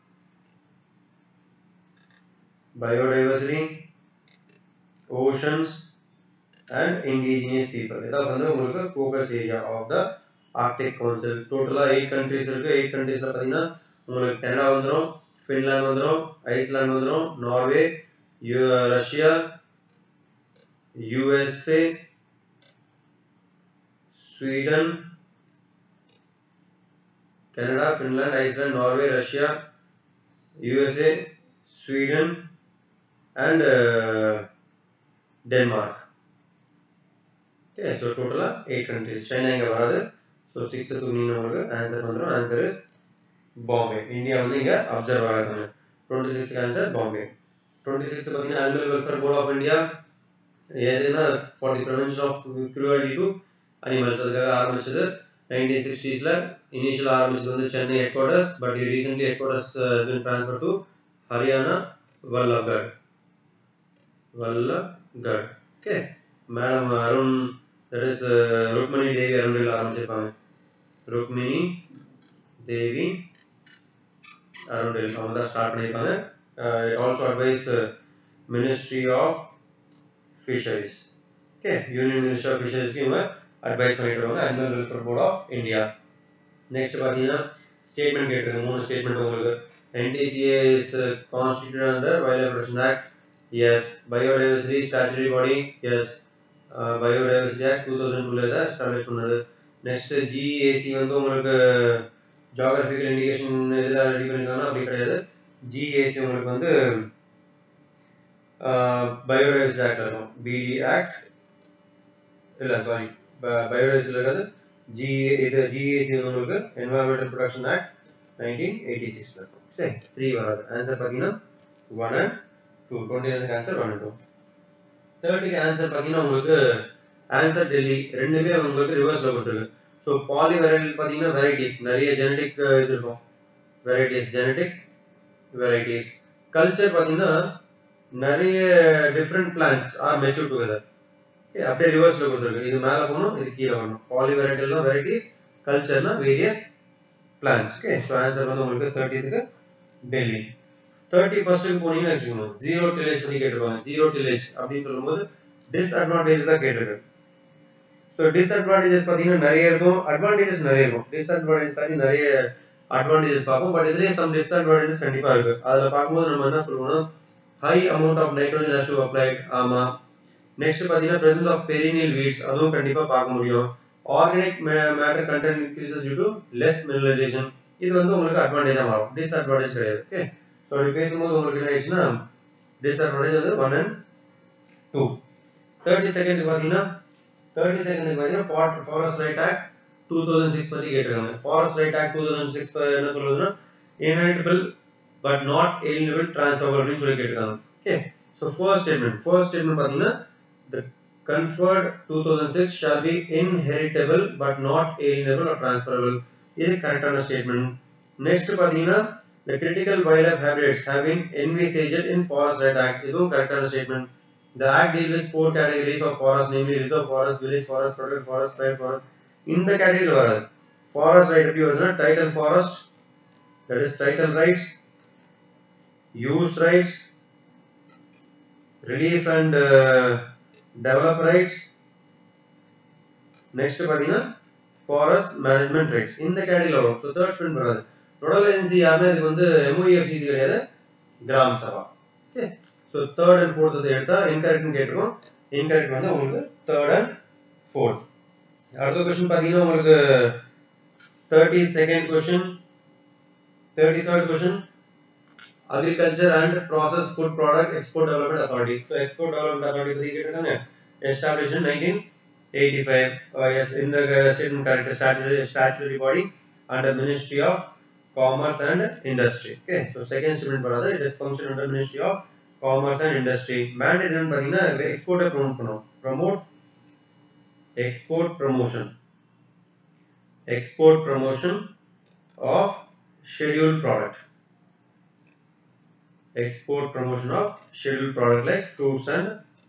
biodiversity, oceans and indigenous people. இதான் வந்து உங்களுக்கு focus area of the Arctic Council. டோட்டலா 8 countries இருக்கு. 8 countriesல பாத்தீங்கன்னா உங்களுக்கு கனடா வந்துரும், ஃபின்லாந்து வந்துரும், ஐஸ்லாந்து வந்துரும், Norway, Russia, USA, Sweden, Canada, Finland, Iceland, Norway, Russia, USA, Sweden and Denmark. Okay, so total 8 countries. China inga varadu. So 6 க்கு மீன் நமக்கு answer பண்றோம். Answer is Bombay. இந்தியா வந்து இங்க அப்சர்வ் ஆகுறாங்க. 26 ஆன்சர் பாம்பே. 26 பாத்தீங்கன்னா animal welfare board of India ஏதுனா for the prevention of cruelty to animals அதுக்காக ஆரம்பிச்சது 1960s ல இனிஷியல் ஆரம்பிச்சது வந்து Chennai headquarters but recently headquarters has been transferred to Haryana Vallabhgarh. Okay, madam Arun that is Rukmini Devi Arundale ஆரம்பிச்சிருப்பாங்க. ருக்மிணி தேவி அருணில் அவங்க தான் ஸ்டார்ட் பண்ணிருப்பாங்க. It also advise Ministry of Fisheries. Okay, Union Ministry of Fisheries இவங்க அட்வைஸ் பண்ணிட்டு இருக்காங்க. Animal Welfare Board of India. Next பாத்தீங்கன்னா statement கேட்டிருக்காங்க. 3 statement உங்களுக்கு. NTCA is constituted under Wildlife Protection Act. Yes. Biodiversity Statutory Body. Yes. Biodiversity Act 2002 ல establish பண்ணது. Next GEAC வந்து உங்களுக்கு ஜியோகிராபிக்கல் இண்டிகேஷன் எதுல ரெடி பண்ணிருக்காங்கன்னா அப்படி கிடையாது. GEAC உங்களுக்கு வந்து பயோடைவர்சிட்டி ஆக்ட்ல இருக்கும். BD ஆக்ட் இல்ல சாரி பயோடைவர்சிட்டில இருக்கிறது GEAC உங்களுக்கு என்வைரன்மெண்டல் ப்ரொடெக்ஷன் ஆக்ட் 1986 ல இருக்கும். சரி 3 வராது. ஆன்சர் பாத்தீங்கன்னா 1 and 2. 20 answer 1 and 2. 30 க்கு ஆன்சர் பாத்தீங்கன்னா உங்களுக்கு ஆன்சர் டெல்லி ரெண்டுமே உங்களுக்கு ரிவர்ஸ்ல கொடுத்திருக்கு. சோ பாலிவெரைல் பாத்தீங்கன்னா வெரைட்டி நிறைய ஜெனடிக் இது இருக்கும். Varieties genetic varieties. கல்ச்சர் பாத்தீங்கன்னா நிறைய different plants are mature together. Okay அப்படியே ரிவர்ஸ்ல கொடுத்திருக்கு. இது மேல போணும் இது கீழ வரணும். பாலிவெரைல்னா வெரைட்டிஸ் கல்ச்சர்னா various plants. Okay so answer வந்து உங்களுக்கு 30 க்கு டெல்லி. 31st க்கு போனீங்கன்னா வெச்சுக்கணும். ஜீரோ டிலேஜ் பத்தி கேட்டிருப்பாங்க. ஜீரோ டிலேஜ் அப்படினு சொல்லும்போது டிஸ்அட்வான்டேஜ் தான் கேட்டிருக்கு. சோ டிஸ்அட்வான்டேஜஸ் பாத்தீங்கன்னா நிறைய இருக்கும், அட்வான்டேஜஸ் நிறைய இருக்கும். டிஸ்அட்வான்டேஜ் தாண்டி நிறைய அட்வான்டேஜஸ் பார்ப்போம். பட் இதுலயே சம் டிஸ்அட்வான்டேஜஸ் கண்டிப்பா இருக்கு. அதுல பாக்கும்போது நம்ம என்ன சொல்றோம்னா high amount of nitrogen has to applied. ஆமா. நெக்ஸ்ட் பாத்தீங்கன்னா presence of perennial weeds அதுவும் கண்டிப்பா பார்க்க முடியும். Organic matter content increases due to less mineralization. இது வந்து உங்களுக்கு அட்வான்டேஜா மாறும். டிஸ்அட்வான்டேஜ் கிடையாது. ஓகே சோ அப்படி பேசும்போது உங்களுக்கு என்ன ஆயிடுச்சுன்னா டிஸ்அட்வான்டேஜ் வந்து 1 and 2. 32nd பாத்தீங்கன்னா Forest Right Act 2006 பத்தி கேட்டிருக்காங்க. Forest Right Act 2006 என்ன சொல்லுதுன்னா inheritable but not alienable transferable அப்படினு சொல்லி கேட்டிருக்காங்க. ஓகே சோ ஃபர்ஸ்ட் ஸ்டேட்மெண்ட் பாத்தீங்கன்னா the conferred 2006 shall be inheritable but not alienable or transferable. இது கரெக்டான ஸ்டேட்மெண்ட். நெக்ஸ்ட் பாத்தீங்கன்னா the critical wildlife habitats have been envisaged in Forest Right Act. இதுவும் கரெக்டான statement. The act deals with 4 categories of forest, namely reserve forest, village forest, protected forest, private forest. இந்த கேட்டகரியில வராது. Forest right எப்படி வருதுன்னா title forest, that is title rights, use rights, relief and develop rights. Next பாத்தீங்கன்னா forest management rights. இந்த கேட்டகரியில வரும். So third statement வராது. நோடல் ஏஜென்சி யாருன்னா இது வந்து MOEFCC கிடையாது, Grama Sabha. Okay so third and fourth எடுத்தா இன்கரெக்ட் கேட்டிருக்கோம். இன்கரெக்ட் வந்து உங்களுக்கு third and fourth. அடுத்த क्वेश्चन பாத்தீங்கன்னா உங்களுக்கு 32nd question, 33rd question, agriculture and processed food product export development authority. So export development authority பத்தி கேட்டிருக்காங்க. Established in 1985. Yes, in the statement character statutory body under Ministry of Commerce and Industry. Okay, so second statement வராது. It is function under Ministry of Commerce and Industry. Mandate என்னன்னு பாத்தீங்கன்னா எக்ஸ்போர்ட்டை promote பண்ணும். Export promotion of scheduled product. Export promotion of scheduled product like fruits and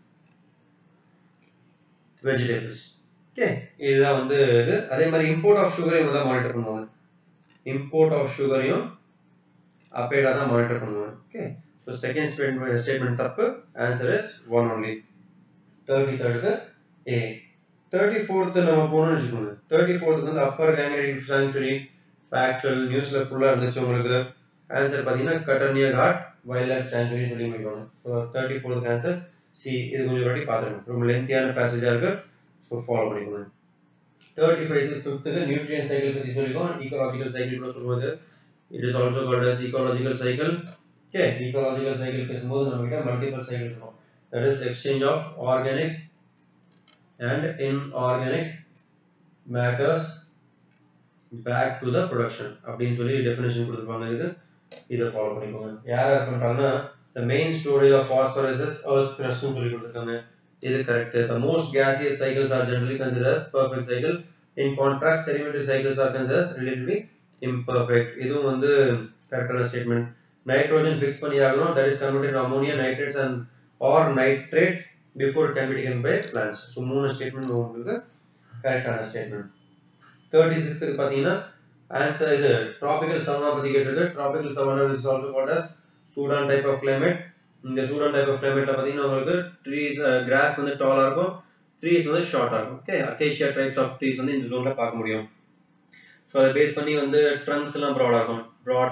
vegetables. Okay, இதுதான் வந்து இது. அதே மாதிரி import of sugar இவங்க தான் மானிட்டர் பண்ணுவாங்க. Import of sugar யும் அப்பேடா தான் மானிட்டர் பண்ணுவாங்க. Okay, so second statement தப்பு. Answer is 1 only. 33rd க்கு A. 34th நம்ம போனோம்னு வெச்சுக்கோங்க. 34th வந்து அப்பர் கேங்கரிக் சாங்சுரி ஃபேக்சுவல் நியூஸ்ல ஃபுல்லா இருந்துச்சு உங்களுக்கு. ஆன்சர் பாத்தீங்கன்னா Katarniaghat wildlife sanctuary சொல்லி முடிப்பாங்க. So 34th answer C. இது கொஞ்சம் வாட்டி பாத்துங்க. ரொம்ப லென்த்தியான பேசேஜா இருக்கு. சோ ஃபாலோ பண்ணிக்கோங்க. 35th 5th க்கு நியூட்ரியன்ட் சைக்கிள் பத்தி சொல்லிருக்கோம். ஈகாலஜிக்கல் சைக்கிள் கூட சொல்லுவாங்க. It is also called as ecological cycle. Okay, ecological cycle பேசும்போது நம்ம கிட்ட மல்டிபிள் சைக்கிள் இருக்கும். that is exchange of organic and inorganic matters back to the production அப்படின்னு சொல்லி definition கொடுத்திருப்பாங்க. இதுக்கு இதை ஃபாலோ பண்ணிக்கோங்க. யார் யார் பண்றாங்கன்னா the main storage of phosphorus is earth's crust னு சொல்லி கொடுத்திருக்காங்க. இது correct. the most gaseous cycles are generally considered as perfect cycle. in contrast sedimentary cycles are considered as relatively imperfect. இதுவும் வந்து கரெக்டான ஸ்டேட்மெண்ட். நைட்ரோஜன் ஃபிக்ஸ் பண்ணி ஆகணும், that is converted to ammonia, nitrates and or nitrate before it can be taken by plants. so மூணு statement உங்களுக்கு கரெக்டான statement. 36 க்கு பாத்தீங்கன்னா ஆன்சர் இது tropical savanna பத்தி கேட்டிருக்கு. tropical savanna is also called as Sudan type of climate. இந்த Sudan type of climate ல பாத்தீங்கன்னா உங்களுக்கு trees grass வந்து டாலா இருக்கும், trees வந்து ஷார்ட்டா இருக்கும். Okay, acacia types of trees வந்து இந்த ஜோன்ல பார்க்க முடியும். சோ அதை பேஸ் பண்ணி வந்து trunks எல்லாம் broad இருக்கும், broad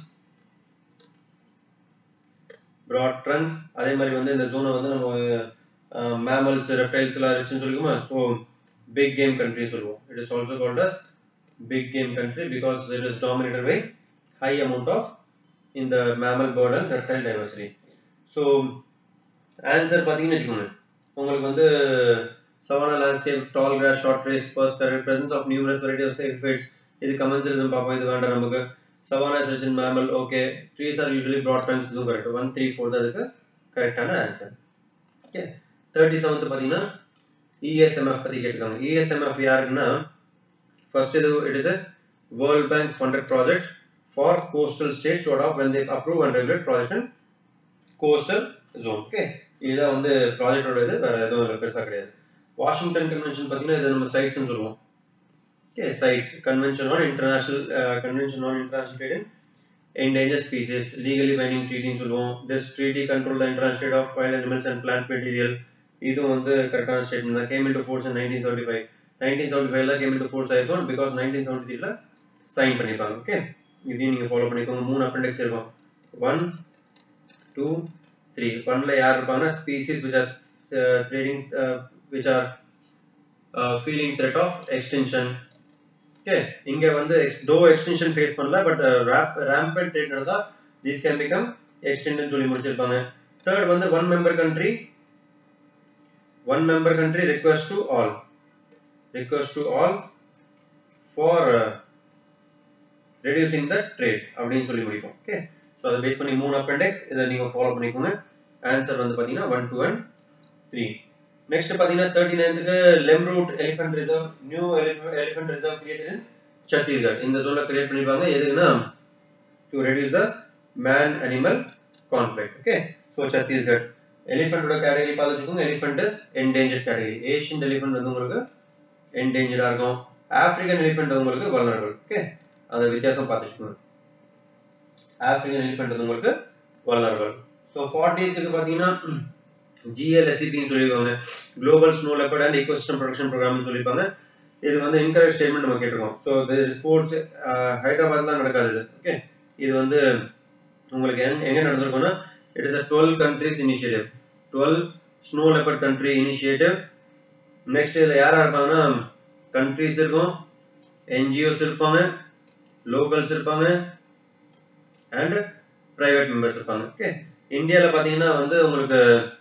trunks. அதே மாதிரி வந்து இந்த ஜோனை வந்து நம்ம mammals reptiles எல்லாம் இருக்குன்னு சொல்லுவோமா. சோ big game country சொல்லுவோம். it is also called as big game country because it is dominated by high amount of in the mammal bird and reptile diversity. so answer பாத்தீங்கன்னா வெச்சுக்கோங்க, உங்களுக்கு வந்து savanna landscape, tall grass, short trees, presence of numerous varieties of epiphytes. இது commensalism பாப்போம், இது வேண்டாம் நமக்கு. savanna is rich in mammal. okay, trees are usually broad trunks. இதுவும் கரெக்ட். 1 3 4 தான் அதுக்கு கரெக்டான ஆன்சர். ஓகே, 37th பாத்தீங்கன்னா ESMF பத்தி கேட்டிருக்காங்க. ESMF யாருன்னா first it is a World Bank funded project for coastal states to adopt when they approve and regulate project in coastal zone. okay, இதுதான் வந்து ப்ராஜெக்ட்டோட இது, வேற எதுவும் இல்ல, பெருசா கிடையாது. வாஷிங்டன் கன்வென்ஷன் பாத்தீங்கன்னா இத நம்ம சைட்ஸ் னு சொல்லுவோம். okay, sites convention on international trade in endangered species, legally binding treaty னு சொல்லுவோம். this treaty control the international trade of wild animals and plant material. இது வந்து கரெக்டான ஸ்டேட்மெண்ட் தான். came into force in 1975. 1975 ல came into force ஆயிருக்கும் because 1973 ல sign பண்ணிருப்பாங்க. ஓகே, இதையும் நீங்க ஃபாலோ பண்ணிக்கோங்க. மூணு அப்பெண்டிக்ஸ் இருக்கும். 1 2 3. 1 ல யார் இருப்பாங்கன்னா species which are trading which are feeling threat of extinction. okay, இங்க வந்து though extinction face பண்ணல but rampant trade நடந்தா these can become extinct னு சொல்லி முடிச்சிருப்பாங்க. third வந்து one member country request to all for reducing the trade அப்படின்னு சொல்லி முடிப்போம். okay, so அதை பேஸ் பண்ணி மூணு அப்பெண்டிக்ஸ், இதை நீங்க ஃபாலோ பண்ணிக்கோங்க. ஆன்சர் வந்து பாத்தீங்கன்னா 1 2 and 3. நெக்ஸ்ட் பாத்தீங்கன்னா 39th க்கு Lemroot elephant reserve, new elephant reserve created in Chhattisgarh. இந்த ஜோன்ல கிரியேட் பண்ணிருப்பாங்க. எதுக்குன்னா to reduce the man animal conflict. okay, so Chhattisgarh elephant ஓட கேட்டகரி பாத்துக்கோங்க. elephant is endangered category. Asian elephant வந்து உங்களுக்கு endangered ஆ இருக்கும். African elephant உங்களுக்கு vulnerable. okay, அந்த வித்தியாசம் பாத்துக்கோங்க. African elephant வந்து உங்களுக்கு vulnerable. so 40th க்கு பாத்தீங்கன்னா GLSCP னு சொல்லிருக்காங்க, Global Snow Leopard and Ecosystem Protection Program னு சொல்லிருப்பாங்க. இது வந்து இன்கரெக்ட் ஸ்டேட்மெண்ட் நம்ம கேட்டிருக்கோம். சோ தி ஸ்போர்ட்ஸ் ஹைதராபாத்ல நடக்காது. ஓகே, இது வந்து உங்களுக்கு எங்க நடந்துருக்கும்னா it is a 12 countries initiative, 12 snow leopard country initiative. Next இதுல யாரா இருப்பாங்கன்னா countries இருக்கும், NGOs இருப்பாங்க, locals இருப்பாங்க and private members இருப்பாங்க. ஓகே, இந்தியால பாத்தீங்கன்னா வந்து உங்களுக்கு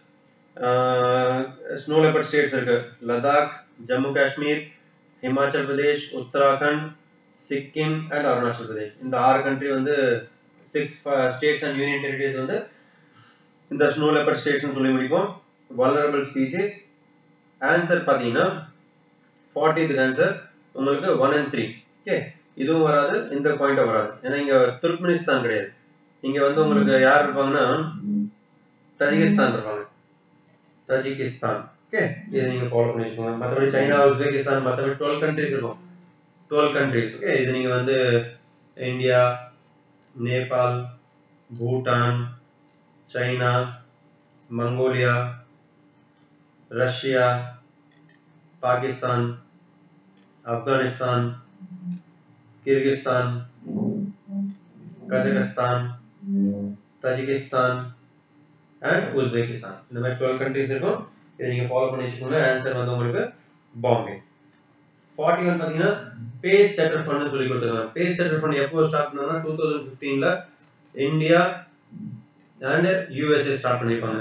ஸ்னோ லெப்பர்ட் ஸ்டேட்ஸ் இருக்கு. லடாக், ஜம்மு காஷ்மீர், ஹிமாச்சல் பிரதேஷ், உத்தராகண்ட், சிக்கிம் அண்ட் அருணாச்சல் பிரதேஷ். இந்த 6 கண்ட்ரி வந்து 6 ஸ்டேட்ஸ் அண்ட் யூனியன் டெரிட்டரிஸ் வந்து இந்த ஸ்னோ லெப்பர்ட் ஸ்டேட்ஸ் சொல்லி முடிப்போம். Vulnerable species. ஆன்சர் பாத்தீங்கன்னா 40th ஆன்சர் உங்களுக்கு 1 and 3. ஓகே, இதுவும் வராது, இந்த பாயிண்ட் வராது. ஏன்னா இங்க துர்க்மெனிஸ்தான் கிடையாது. இங்க வந்து உங்களுக்கு யார் இருப்பாங்கன்னா தஜிகிஸ்தான் இருப்பாங்க, தஜிகிஸ்தான். ஓகே, இதை நீங்க ஃபாலோ பண்ணி வச்சுக்கோங்க. மற்றபடி சைனா, உஸ்பெகிஸ்தான், மற்றபடி 12 கண்ட்ரிஸ் இருக்கும். 12 கண்ட்ரிஸ். ஓகே, இது நீங்க வந்து India, Nepal, Bhutan, China, Mongolia, Russia, Pakistan, Afghanistan, Kyrgyzstan, Kazakhstan, Tajikistan and Uzbekistan. இந்த மாதிரி 12 கண்ட்ரிஸ் இருக்கும். இதை நீங்க ஃபாலோ பண்ணி வச்சுக்கோங்க. ஆன்சர் வந்து உங்களுக்கு பாம்பே. 41 பாத்தீங்கன்னா பேஸ் செட்டர் ஃபண்ட் சொல்லி கொடுத்திருக்காங்க. பேஸ் செட்டர் ஃபண்ட் எப்போ ஸ்டார்ட் பண்ணாங்கன்னா 2015ல இந்தியா அண்ட் USA ஸ்டார்ட் பண்ணிருப்பாங்க.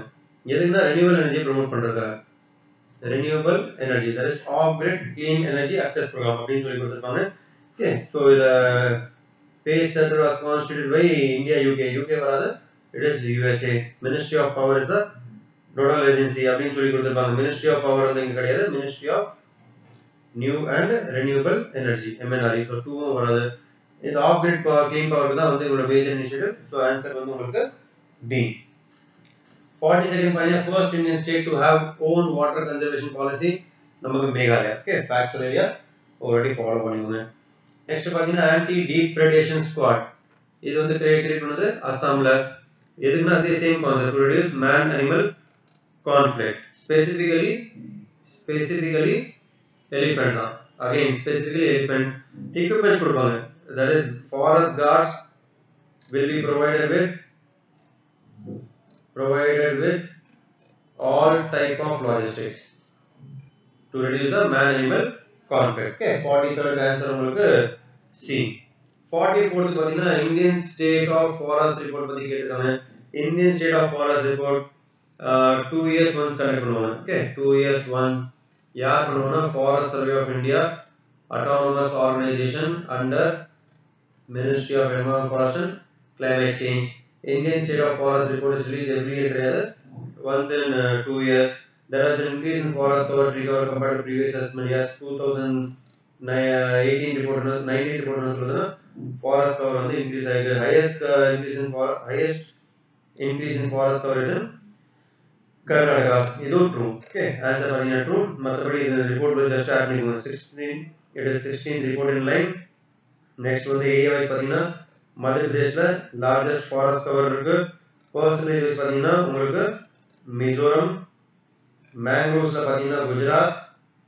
எதுக்குன்னா renewable energy ப்ரோமோட் பண்றதுக்காக. renewable energy, that is off grid clean energy access program அப்படின்னு சொல்லி கொடுத்திருப்பாங்க. ஓகே, ஸோ இத pace center was constituted by India, UK வராது, it is USA. Ministry of power is the nodal agency அப்படின்னு சொல்லி கொடுத்திருப்பாங்க. Ministry of power வந்து இங்க கிடையாது, ministry of new and renewable energy, MNRE. So டூவும் வராது. இந்த ஆஃப் கிரிட் கிளீன் பவருக்கு தான் வந்து இவங்களோட மேஜர் இனிஷியேட்டிவ். ஸோ ஆன்சர் வந்து உங்களுக்கு B. 42nd point, first Indian state to have own water conservation policy நமக்கு Meghalaya. Okay, factual area already follow பண்ணிக்கோங்க. நெக்ஸ்ட் பாத்தீங்கன்னா ஆன்டி டீப்ரெடேஷன் ஸ்குவாட். இது வந்து கிரியேட் பண்ணது அசாம்ல. எதுக்குன்னா அதே same concept, reduce man animal conflict. Specifically elephant தான். Again specifically elephant. எக்யூப்மெண்ட்ஸ் கொடுப்பாங்க. that is forest guards will be provided with all type of logistics to reduce the man animal conflict. Okay, 43rd answer உங்களுக்கு C. 44th பாத்தீங்கன்னா Indian state of forest report பத்தி கேட்டிருக்காங்க. Indian state of forest report 2 years once conduct பண்ணுவாங்க. Okay, 2 years once. யார் பண்ணுவாங்கன்னா forest survey of India, autonomous organization under Ministry of Environment, Forest and Climate Change. Indian State of Forest report is released every year, once in 2 years. There has been increase in forest cover tree cover compared to previous assessment years. 2018 report, 19 report forest cover வந்து increase ஆயிருக்கு. highest increase in forest cover is in Karnataka. இது true. Okay, answer பாத்தீங்கன்னா true. மத்தபடி இந்த report just add பண்ணிக்கோங்க. 16, it is 16th report in line. Next வந்து area wise பாத்தீங்கன்னா மத்திய பிரதேஷ்ல லார்ஜஸ்ட் ஃபாரஸ்ட் கவர் இருக்கு. பர்சன்டேஜ் வைஸ் பாத்தீங்கன்னா உங்களுக்கு மிசோரம், மேங்க்ரோவ்ஸ்ல பாத்தீங்கன்னா குஜராத்.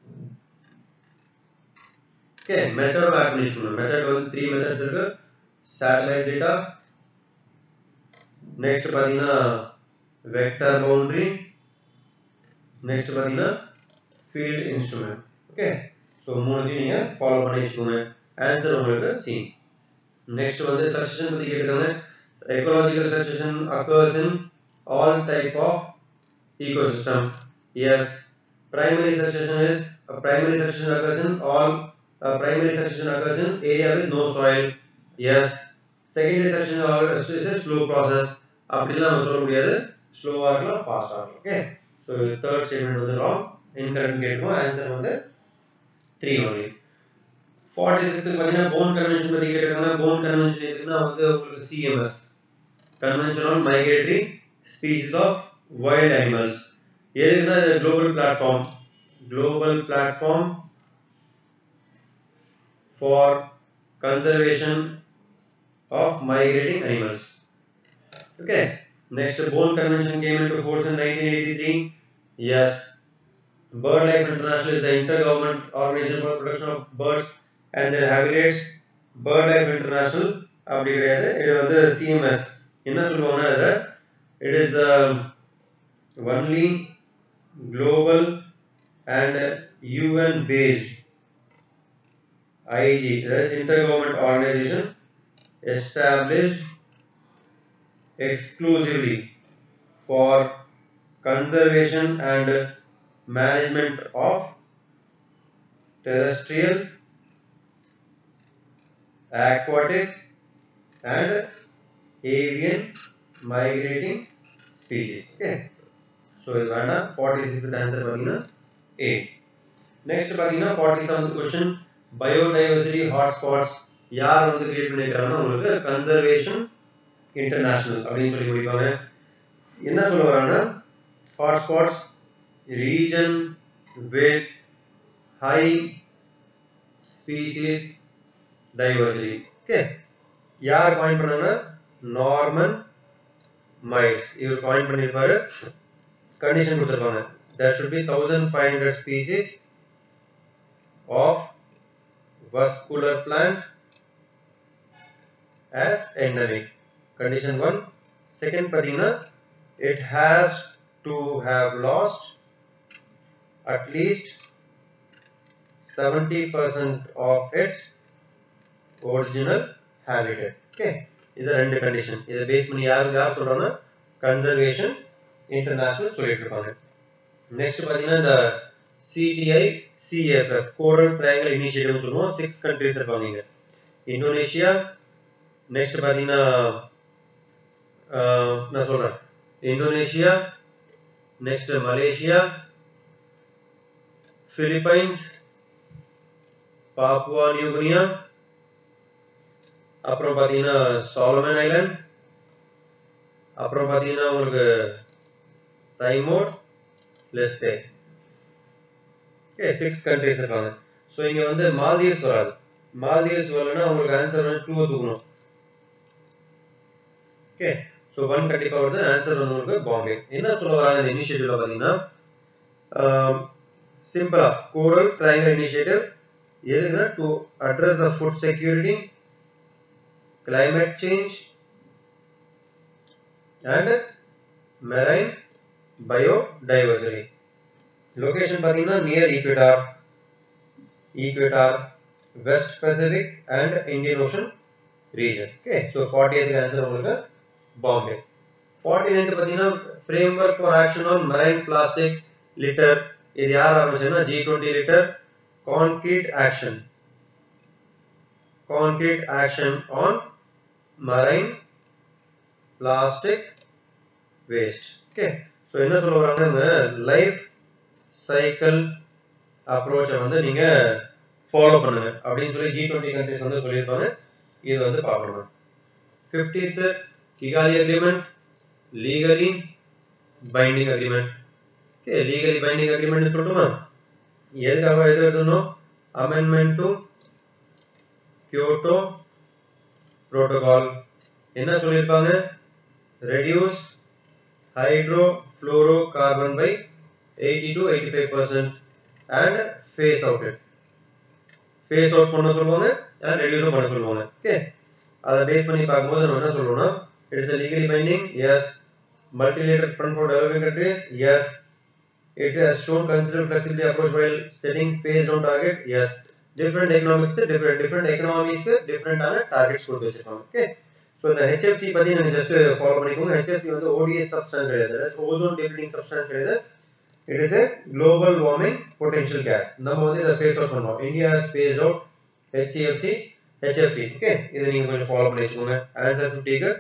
ஓகே, மெத்தட் ஆட் பண்ணிக்கணும். மெத்தட் வந்து 3 மெத்தட்ஸ் இருக்கு. சேட்டலைட் டேட்டா, நெக்ஸ்ட் பாத்தீங்கன்னா வெக்டர் பவுண்டரி, நெக்ஸ்ட் பாத்தீங்கன்னா ஃபீல்ட் இன்ஸ்ட்ருமென்ட். ஓகே, சோ மூணுத்தையும் நீங்க ஃபாலோ பண்ணி வச்சுக்கோங்க. ஆன்சர் உங்களுக்கு C. நெக்ஸ்ட் வந்து சக்சஷன் பத்தி கேட்டிருக்காங்க. Ecological succession occurs in all type of ecosystem. Yes. Primary succession occurs in all area with no soil. Yes. Secondary succession is a slow process. அப்படிலாம் நம்ம சொல்ல முடியாது. ஸ்லோவா இருக்கலாம், ஃபாஸ்டா இருக்கலாம். ஓகே, சோ தேர்ட் ஸ்டேட்மென்ட் வந்து wrong, incorrect கேட்கும். ஆன்சர் வந்து 3 only. 46th பாத்தீங்கன்னா போன் கன்வென்ஷன் பத்தி கேட்டிருக்காங்க. போன் கன்வென்ஷன் எதுக்குன்னா வந்து உங்களுக்கு CMS, convention on migratory species of wild animals. எதுக்குன்னா global platform for conservation of migrating animals. Okay, next Bonn convention came into force in 1983. Yes. BirdLife International is the intergovernment organization for protection of birds and their habitats. BirdLife International அப்படி கிடையாது, இது வந்து CMS. என்ன சொல்லுவாங்கன்னா இது, it is the only global and UN based IG, that is intergovernment organization established exclusively for conservation and management of terrestrial, aquatic and avian migrating species. Okay, so இது வேண்டாம். 46th answer பாத்தீங்கன்னா A. next பாத்தீங்கன்னா 47th question, biodiversity hotspots யார் வந்து create பண்ணிருக்காங்கன்னா உங்களுக்கு conservation international அப்படின்னு சொல்லி முடிப்பாங்க. என்ன சொல்ல வராங்கன்னா hotspots, region with high species diversity. Okay, யார் காயின் பண்ணாங்கன்னா நார்மன் மைஸ். இவர் காயின் பண்ணிருப்பாரு. கண்டிஷன் கொடுத்திருப்பாங்க, there should be 1500 species of vascular plant as endemic. Condition 1. Second பாத்தீங்கன்னா it has to have lost at least 70% of its original habitat. Okay, இது ரெண்டு condition. இத base பண்ணி யார் சொல்றாங்கன்னா கன்சர்வேஷன் இன்டர்நேஷனல் சொல்லிட்டு இருப்பாங்க. நெக்ஸ்ட் பாத்தீங்கன்னா இந்த CTI CFF coral triangle initiative சொல்லுவோம். 6 கண்ட்ரீஸ் இருப்பாங்க இங்க. இந்தோனேஷியா, நெக்ஸ்ட் பாத்தீங்கன்னா நான் சொல்றேன், Indonesia, next Malaysia, Philippines, Papua New Guinea, அப்புறம் பாத்தீங்கன்னா சாலமன் ஐலாண்ட், அப்புறம் பாத்தீங்கன்னா உங்களுக்கு தைமோர், லெஸ்டே. ஓகே, 6 கண்ட்ரீஸ் இருக்காங்க. ஸோ இங்க வந்து மால்தீவ்ஸ் வராது. மால்தீவ்ஸ் வரலன்னா உங்களுக்கு ஆன்சர் வந்து 2 தூக்கணும். ஓகே, ஸோ 1 கண்டிப்பா வருது. ஆன்சர் வந்து உங்களுக்கு பாம்பே. என்ன சொல்ல வராங்க இந்த இனிஷியேட்டிவ்ல பாத்தீங்கன்னா சிம்பிளா கோரல் ட்ரையாங்கிள் இனிஷியேட்டிவ் எதுக்குன்னா to address the food security, climate change and marine biodiversity. Location பாத்தீங்கன்னா near equator, West Pacific and Indian Ocean region. Okay, so 40th answer உங்களுக்கு பாம்பே. 49th பாத்தீங்கன்னா framework for action on marine plastic litter. இது யார் ஆரம்பிச்சதுன்னா G20 litter concrete action on marine plastic waste. Okay, so என்ன சொல்ல வராங்க, life cycle approach வந்து நீங்க follow பண்ணுங்க அப்படின்னு சொல்லி G20 கண்ட்ரீஸ் வந்து சொல்லியிருப்பாங்க. இது வந்து பார்க்கணும். 50th Kigali agreement, legally binding agreement. Okay, legally binding agreement சொல்லட்டுமா? எதுக்காக எது எழுதணும்? Amendment to Kyoto protocol. என்ன சொல்லியிருப்பாங்க? Reduce hydrofluorocarbon by 80 to 85% and phase out பண்ண சொல்லுவாங்க and reduce பண்ண சொல்லுவாங்க. ஓகே, அத பேஸ் பண்ணி பாக்கும்போது நம்ம என்ன சொல்றோம்னா it is a legally binding, yes. Multilateral fund for developing countries, yes. It has shown considerable flexibility approach while setting phase down target, yes. Different economics different ஆன targets கொடுத்து வச்சிருக்காங்க. ஓகே, ஸோ இந்த HFC பத்தி நீங்க just follow பண்ணிக்கோங்க. HFC வந்து ODS substance கிடையாது, ozone depleting substance கிடையாது. It is a global warming potential gas. நம்ம வந்து இத ஃபேஸ் அவுட் பண்றோம். India has phased out HCFC, HFC. Okay, இத நீங்க கொஞ்சம் ஃபாலோ பண்ணி வச்சுக்கோங்க. ஆன்சர் 50 க்கு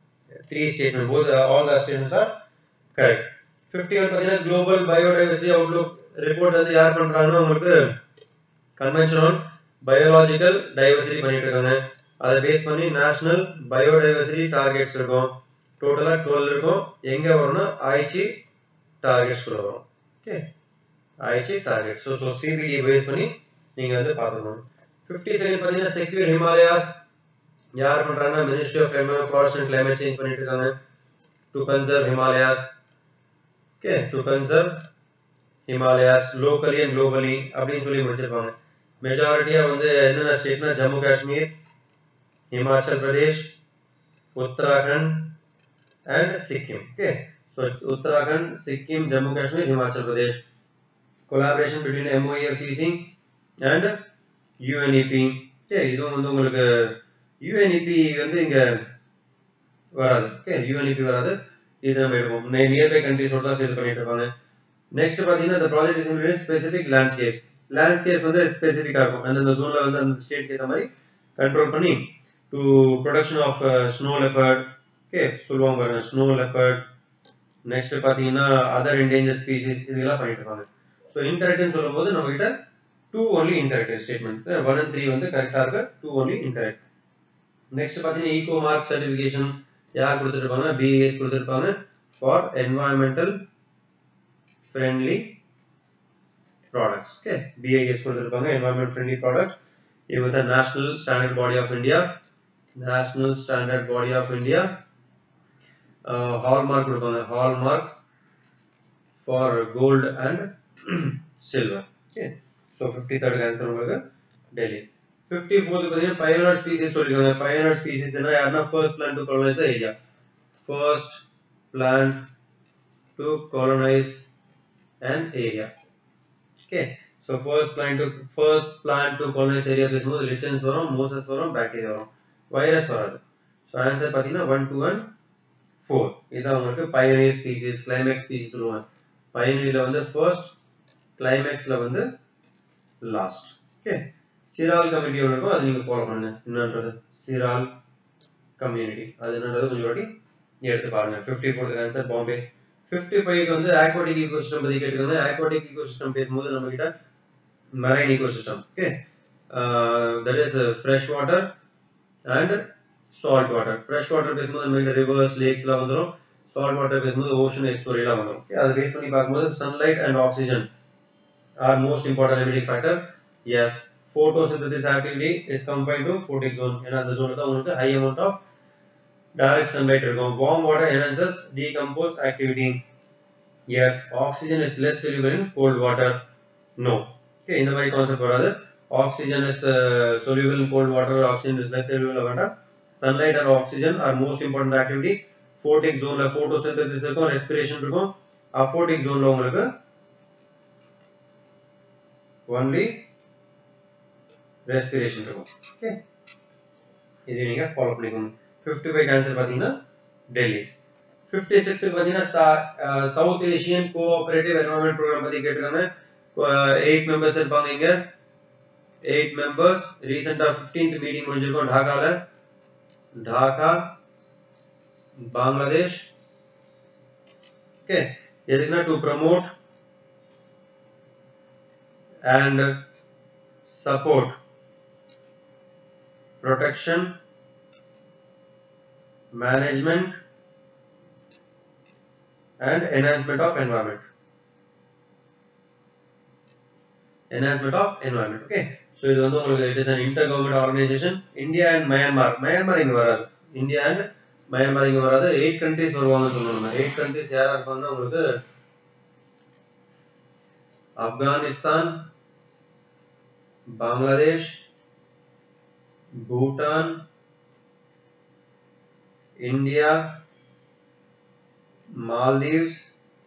3 statement, both all the statements are correct. 51 பாத்தீங்கன்னா global biodiversity outlook ரிப்போர்ட் வந்து யார் பண்றாங்கன்னா உங்களுக்கு கன்வென்ஷன் ஆன் பயாலஜிக்கல் டைவர்சிட்டி பண்ணிட்டு இருக்காங்க. அதை பேஸ் பண்ணி நேஷனல் பயோடைவர்சிட்டி டார்கெட்ஸ் இருக்கும். டோட்டலா 12 இருக்கும். எங்க வரும்னா ஐச்சி டார்கெட்ஸ் வரும். Okay, Aichi target. So CBD base பண்ணி நீங்க வந்து பார்த்துக்கணும். 52 பாத்தீங்கன்னா செக்யூர் ஹிமாலயாஸ் யார் பண்றாங்கன்னா ministry of forest and climate change பண்ணிட்டு இருக்காங்க. To conserve Himalayas. Okay, to conserve Himalayas locally and globally அப்படின்னு சொல்லி முடிச்சிருப்பாங்க. மெஜாரிட்டியா வந்து என்னென்ன ஸ்டேட்னா Jammu Kashmir, Himachal Pradesh, Uttarakhand and Sikkim. Okay, so Uttarakhand, Sikkim, Jammu Kashmir, Himachal Pradesh. Collaboration between MOEFCC and UNEP. Okay, இதுவும் வந்து உங்களுக்கு UNEP வந்து இங்க வராது. Okay, UNEP வராது. இது நம்ம எடுப்போம். நியர்பை கண்ட்ரீஸோட தான் சேல் பண்ணிட்டு இருப்பாங்க. நெக்ஸ்ட் பாத்தீங்கன்னா the project is included specific landscapes. Landscapes வந்து ஸ்பெசிஃபிக்கா இருக்கும். அந்த ஜோன்ல வந்து அந்த ஸ்டேட்க்கு ஏத்த மாதிரி கண்ட்ரோல் பண்ணி to production of snow leopard. Okay, சொல்லுவாங்க பாருங்க snow leopard. நெக்ஸ்ட் பாத்தீங்கன்னா other endangered species இதெல்லாம் பண்ணிட்டு இருப்பாங்க. ஸோ இன்கரெக்ட்னு சொல்லும்போது நம்ம கிட்ட 2 only incorrect statement. 1 and 3 வந்து கரெக்டா இருக்கு, 2 only incorrect. நெக்ஸ்ட் பாத்தீங்கன்னா ஈகோ மார்க் சர்டிஃபிகேஷன் யார் கொடுத்துருப்பாங்க? BAS கொடுத்துருப்பாங்க for environmental friendly products. Okay, BAS கொடுத்துருப்பாங்க environment friendly products. இது வந்து National Standard Body of India. National Standard Body of India. Hallmark கொடுப்பாங்க. Hallmark for gold and silver. Okay, so 53rd answer உங்களுக்கு Delhi. 54th பாத்தீங்கன்னா pioneer species சொல்லிருக்காங்க. Pioneer species என்ன யாருன்னா first plant to colonize the area. First plant to colonize an area. Okay, so first plant to colonize area பேசும்போது lichens வரும், mosses வரும், bacteria வரும், virus வராது. So answer பாத்தீங்கன்னா 1, 2 and 4. இதான் உங்களுக்கு pioneer species, climax species சொல்லுவாங்க. pioneerல வந்து first, climaxல வந்து last. Okay. Chiral community ஒன்று இருக்கும், அது நீங்க ஃபாலோ பண்ணுங்க. என்னன்றது Chiral community. அது என்னன்றது கொஞ்சம் வாட்டி எடுத்து பாருங்க. 54th answer Bombay. 55 வந்து aquatic ecosystem பத்தி கேட்டிருக்காங்க. aquatic ecosystem பேசும்போது நம்ம கிட்ட marine ecosystem. Okay. That is fresh water and salt water. Fresh water பேசும்போது நம்ம கிட்ட rivers, lakes எல்லாம் வந்துரும். Salt water பேசும்போது ocean estuary எல்லாம் வந்துரும். Okay. அது பேஸ் பண்ணி பார்க்கும்போது sunlight and oxygen are most important limiting factor. Yes. Photosynthesis activity is confined to photic zone. ஏன்னா அந்த zone தான் உங்களுக்கு high amount of direct sunlight இருக்கும். Warm water enhances decompose activity. Yes. Oxygen is less soluble in cold water. No. Okay, இந்த மாதிரி concept வராது. Oxygen is soluble in cold water. Oxygen is less soluble வேண்டாம். Sunlight and oxygen are most important activity. Photic zone ல photosynthesis இருக்கும், respiration இருக்கும். Aphotic zone ல உங்களுக்கு only respiration இருக்கும். Okay. இது நீங்க ஃபாலோ பண்ணிக்கோங்க. 55 ஆன்சர் பாத்தீங்கன்னா டெல்லி. 56 க்கு பாத்தீங்கன்னா south Asian cooperative environment programme பத்தி கேட்டிருக்காங்க. 8 மெம்பர்ஸ் இருப்பாங்க இங்க. 8 members. Recently 15th meeting முடிஞ்சிருக்கும் ढाकाல. ढाका, Bangladesh. Okay. எதுக்குன்னா to promote and support protection, management and enhancement of environment. Enhancement of environment. Okay. So இது வந்து உங்களுக்கு it is an intergovernmental organization. India and Myanmar. Myanmar இங்க வராது. India and Myanmar இங்க வராது. 8 countries வருவாங்க சொல்லணும். 8 countries யாரா இருப்பாங்கன்னா உங்களுக்கு Afghanistan, Bangladesh, Bhutan, India, Maldives,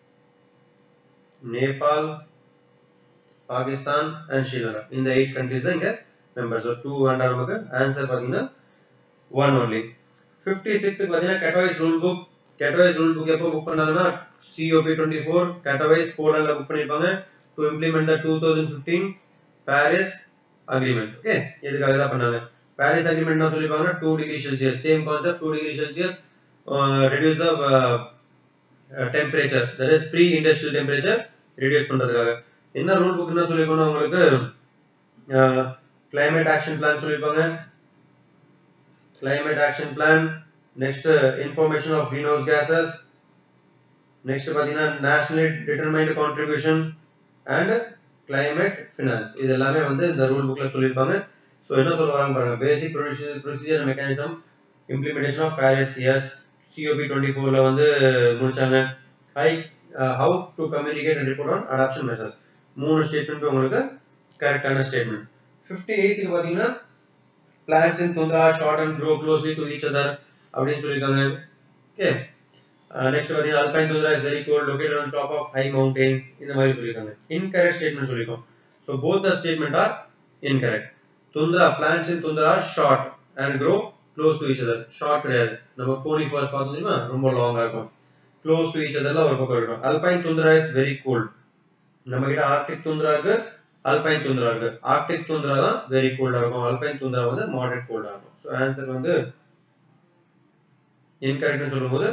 Nepal, Pakistan and Sri Lanka. In the 8 countries இங்க members. So 2 and நமக்கு answer பாத்தீங்கன்னா 1 only. 56 க்கு பாத்தீங்கன்னா Katowice rule book. Katowice rule book எப்போ புக் பண்ணாங்கன்னா COP24 Katowice போலண்ட்ல புக் பண்ணிருப்பாங்க to implement the 2015 Paris agreement. Okay. எதுக்காக தான் பண்ணாங்க? Paris agreement என்ன சொல்லிருப்பாங்கன்னா 2 degree Celsius. Same concept 2 degree Celsius reduce the temperature. That is pre-industrial temperature reduce பண்றதுக்காக. என்ன ரூல் புக் என்ன சொல்லிருக்கோம்னா உங்களுக்கு climate action plan சொல்லிருப்பாங்க. Climate action plan. Next information of greenhouse gases. Next பாத்தீங்கன்னா nationally determined contribution and climate finance. இது எல்லாமே வந்து இந்த ரூல் புக்ல சொல்லிருப்பாங்க. சோ என்ன சொல்றாங்க பாருங்க. Basic procedure mechanism implementation of Paris. Yes. COP24 ல வந்து முடிச்சாங்க. How to communicate and report on adoption measures. மூணு ஸ்டேட்மென்ட் உங்களுக்கு கரெக்டான ஸ்டேட்மென்ட். 58 க்கு பாத்தீங்கன்னா plants in tundra short and grow closely to each other அப்படினு சொல்லிருக்காங்க. Okay. Next பாத்தீங்கன்னா alpine tundra is very cold located on top of high mountains. இந்த மாதிரி சொல்லிருக்காங்க. Incorrect statement சொல்லிருக்கோம். So both the statement are incorrect. Tundra plants in tundra are short and grow close to each other. Short கிடையாது. நம்ம conifers பார்த்தோம் தெரியுமா? ரொம்ப லாங்கா இருக்கும். Close to each otherல ஒரு பக்கம் இருக்கும். Alpine tundra is very cold. நம்ம கிட்ட Arctic tundra இருக்கு, Alpine tundra இருக்கு. Arctic tundra தான் very cold ஆ இருக்கும். Alpine tundra வந்து moderate cold ஆ இருக்கும். So answer வந்து incorrect னு சொல்லும்போது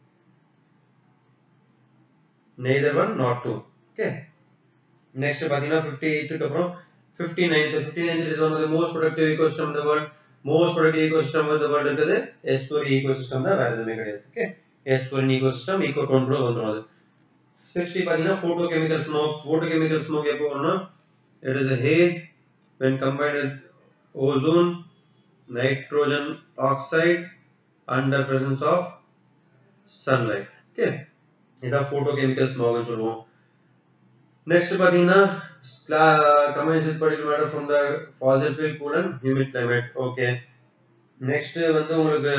neither one nor two. Okay. Next பாத்தீங்கன்னா 58 க்கு அப்புறம் 59th is one of the most productive ecosystem in the world. Most productive ecosystem in the world இருக்குது estuary ecosystem தான், வேற எதுவுமே கிடையாது. Okay. Estuary ecosystem ecotone கூட வந்துரும் அது. 60 பாத்தீங்கன்னா photochemical smoke. Photochemical smoke எப்போ வரும்னா it is a haze when combined with ozone, nitrogen oxide under presence of sunlight. Okay. இதான் photochemical smoke னு சொல்லுவோம். Next பாத்தீங்கன்னா combines with particulate matter from the fossil fuel cool and humid climate. Okay. Next வந்து உங்களுக்கு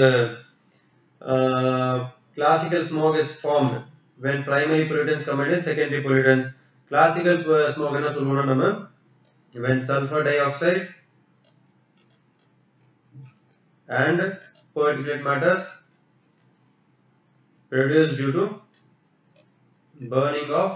classical smog is formed when primary pollutants combine with secondary pollutants. Classical smog என்ன சொல்லுவோம்னா நம்ம when sulfur dioxide and particulate matters produced due to burning of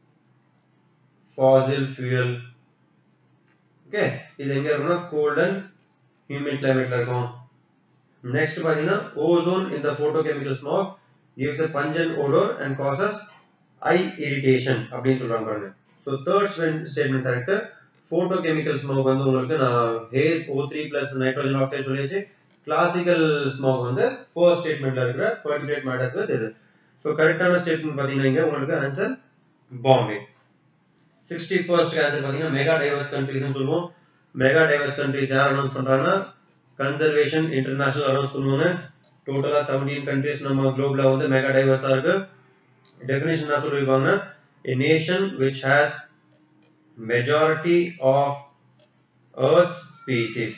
fossil fuel. Okay, இது எங்க இருக்கும்னா cold and humid climate ல இருக்கும். Next பாத்தீங்கன்னா ozone in the photochemical smog gives a pungent odor and causes eye irritation அப்படின்னு சொல்றாங்க பாருங்க. So third statement correct. Photochemical smog வந்து உங்களுக்கு நான் haze O3 plus nitrogen oxide சொல்லியாச்சு. Classical smog வந்து first statementல இருக்கிற particulate matters with இது. So கரெக்டான ஸ்டேட்மென்ட் பாத்தீங்கன்னா இங்க உங்களுக்கு ஆன்சர் பாம்பே. 61st ஆன்சர் பாத்தீங்கன்னா மெகா டைவர்ஸ் கண்ட்ரீஸ் னு சொல்லுவோம். மெகா டைவர்ஸ் கண்ட்ரீஸ் யார் அனௌன்ஸ் பண்றாங்கன்னா கன்சர்வேஷன் இன்டர்நேஷனல் அனௌன்ஸ் பண்ணுவாங்க. டோட்டலா 17 கண்ட்ரீஸ் நம்ம குளோபல்ல வந்து மெகா டைவர்ஸா இருக்கு. டெஃபினிஷன் என்ன சொல்லிருப்பாங்க? A nation which has majority of Earth's species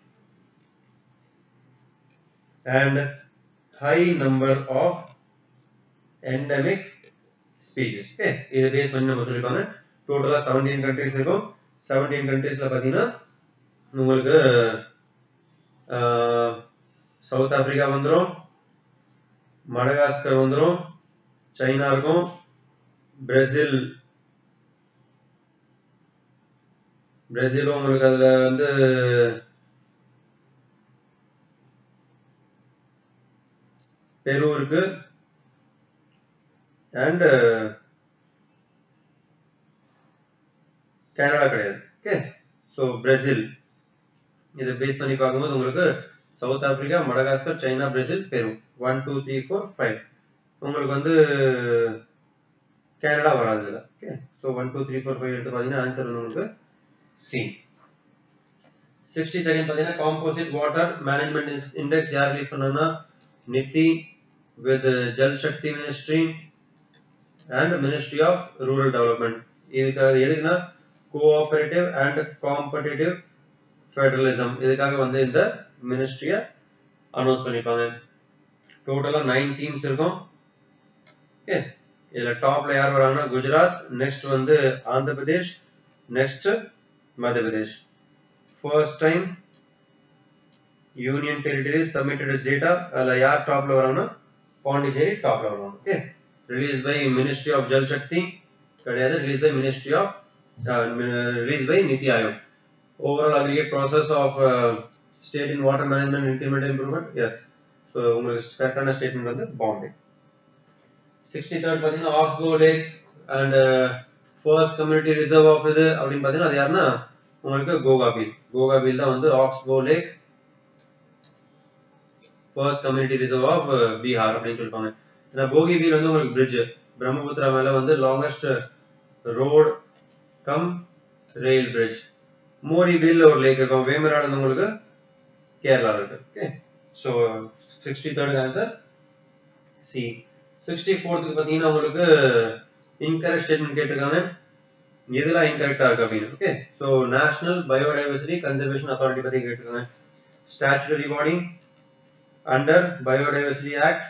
and high number of endemic species. Okay, இது பேஸ் பண்ணி நம்ம சொல்லிருப்பாங்க. டோட்டலா 17 கண்ட்ரீஸ் இருக்கும். 17 கண்ட்ரீஸ்ல பாத்தீங்கன்னா உங்களுக்கு சவுத் ஆப்பிரிக்கா வந்துரும், மடகாஸ்கர் வந்துரும், சைனா இருக்கும், பிரேசிலும் உங்களுக்கு அதுல வந்து பெரு இருக்கு அண்ட் கனடா கிடையாது. ஓகே, சோ பிரேசில் இதை பேஸ் பண்ணி பார்க்கும்போது உங்களுக்கு south Africa, Madagascar, China, Brazil, Peru 1 2 3 4 5 உங்களுக்கு வந்து கனடா வராது இல்ல. ஓகே, சோ 1 2 3 4 5 எடுத்து பாத்தீங்கன்னா ஆன்சர் வந்து உங்களுக்கு சி. 62nd பாத்தீங்கன்னா காம்போசிட் வாட்டர் மேனேஜ்மெண்ட் இண்டெக்ஸ் யார் ரிலீஸ் பண்ணாங்கன்னா Niti with Jal Shakti ministry and ministry of rural development. இதுக்கு எதுக்குன்னா கோஆபரேட்டிவ் அண்ட் காம்படிட்டிவ் ஃபெடரலிசம், இதுக்காக வந்து இந்த மினிஸ்ட்ரியை அனௌன்ஸ் பண்ணிப்பாங்க. டோட்டலா 9 தீம்ஸ் இருக்கும். ஓகே, இதுல டாப்ல யார் வராங்கன்னா குஜராத், நெக்ஸ்ட் வந்து Andhra Pradesh, next Madhya Pradesh. First time union territories submitted its data, அதுல யார் டாப்ல வராங்கன்னா பாண்டிச்சேரி டாப்ல வருவாங்க. Okay, release by ministry of Jal Shakti கிடையாது, release by ministry of release by Niti Aayog. Overall aggregate process of state in water management incremental improvement. Yes, so உங்களுக்கு கரெக்டான statement வந்து பாம்பே. 63rd பாத்தீங்கன்னா oxbow lake and first community reserve of இது அப்படின்னு பாத்தீங்கன்னா அது யாருன்னா உங்களுக்கு கோகாபீல் தான் வந்து oxbow lake first community reserve of Bihar அப்படின்னு சொல்லிருப்பாங்க. ஏன்னா போகிபீல் வந்து உங்களுக்கு பிரிட்ஜ் பிரம்மபுத்திரா மேல வந்து longest road cum rail bridge. Moribeel ஒரு லேக் இருக்கும், வேமராடு வந்து உங்களுக்கு கேரளால இருக்கு. Okay, so 63rd answer C. 64th பாத்தீங்கன்னா உங்களுக்கு இன்கரெக்ட் ஸ்டேட்மென்ட் கேட்டிருக்காங்க. எதெல்லாம் இன்கரெக்ட்டா இருக்கு அப்படின்னு. Okay, so national biodiversity conservation authority பத்தி கேட்டிருக்காங்க. Statutory body under biodiversity act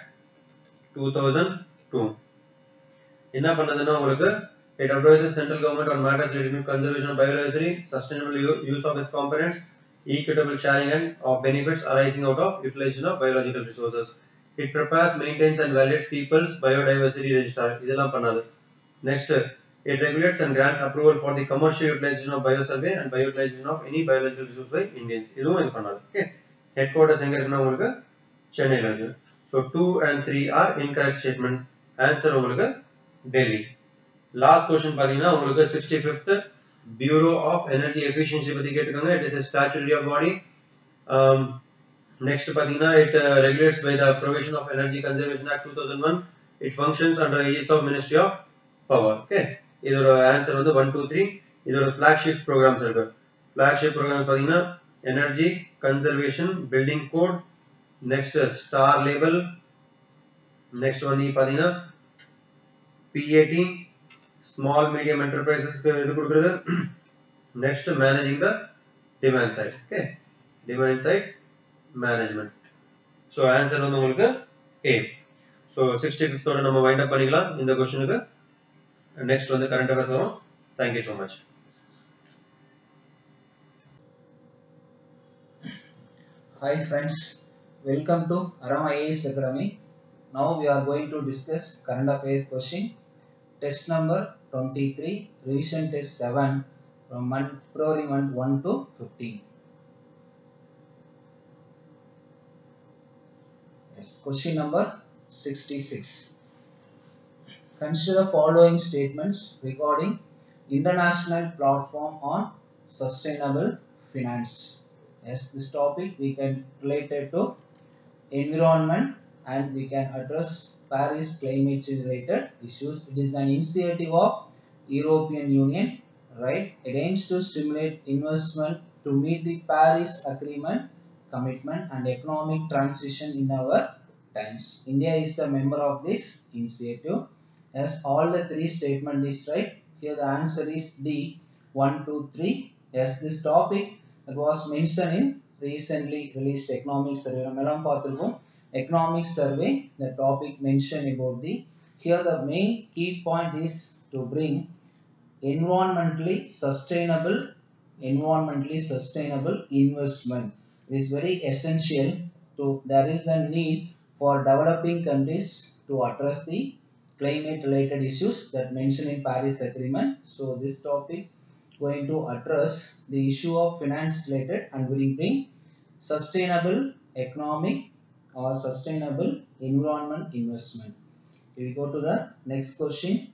2002 என்ன பண்ணதுன்னா உங்களுக்கு it advises central government on matters related to conservation of biodiversity, sustainable use of its components, equitable sharing and of benefits arising out of utilization of biological resources. It prepares, maintains and validates people's biodiversity register. இதெல்லாம் பண்ணாது. Next, it regulates and grants approval for the commercial utilization of biosurvey and bioutilization of any biological resource by Indians. இதுவும் இது பண்ணாது. Okay, headquarters எங்க இருக்குன்னா உங்களுக்கு சென்னையில இருக்கு. So 2 and 3 are incorrect statement. Answer உங்களுக்கு டெல்லி. லாஸ்ட் क्वेश्चन பாத்தீங்கன்னா உங்களுக்கு 65th Bureau of Energy Efficiency பத்தி கேட்டிருக்காங்க. It is a statutory body. Next பாத்தீங்கன்னா it regulates by the Provision of Energy Conservation Act 2001. It functions under the aegis of Ministry of Power. Okay, இதோட answer வந்து 1 2 3. இதோட flagship programs இருக்கு. flagship programs பாத்தீங்கன்னா Energy Conservation Building Code, next Star Label, next வந்து பாத்தீங்கன்னா PAT small medium enterprises இது கொடுக்கிறது. next managing the demand side. Okay, demand side management. so answer வந்து உங்களுக்கு A. so 65th ஓட நம்ம வைண்ட் அப் பண்ணிக்கலாம் இந்த क्वेश्चனுக்கு. next வந்து current affairs வரும். thank you so much. Hi friends, welcome to Aram IAS Academy. now we are going to discuss current affairs question. Test number 23, revision test 7 from February month 1 to 15. Yes, question number 66. Consider the following statements regarding International Platform on Sustainable Finance. Yes, this topic we can relate it to environment and we can address Paris climate change related issues. It is an initiative of European Union, right? It aims to stimulate investment to meet the Paris Agreement commitment and economic transition in our times. India is a member of this initiative. Yes, all the three statement is right. Here the answer is D, 1, 2, 3. Yes, this topic that was mentioned in recently released economic survey. Economic survey, the topic mentioned about the, here the main key point is to bring environmentally sustainable investment. It is very essential to, there is a need for developing countries to address the climate related issues that mentioned in Paris Agreement. So this topic going to address the issue of finance related and will bring sustainable economic or sustainable environment investment. If we go to the next question,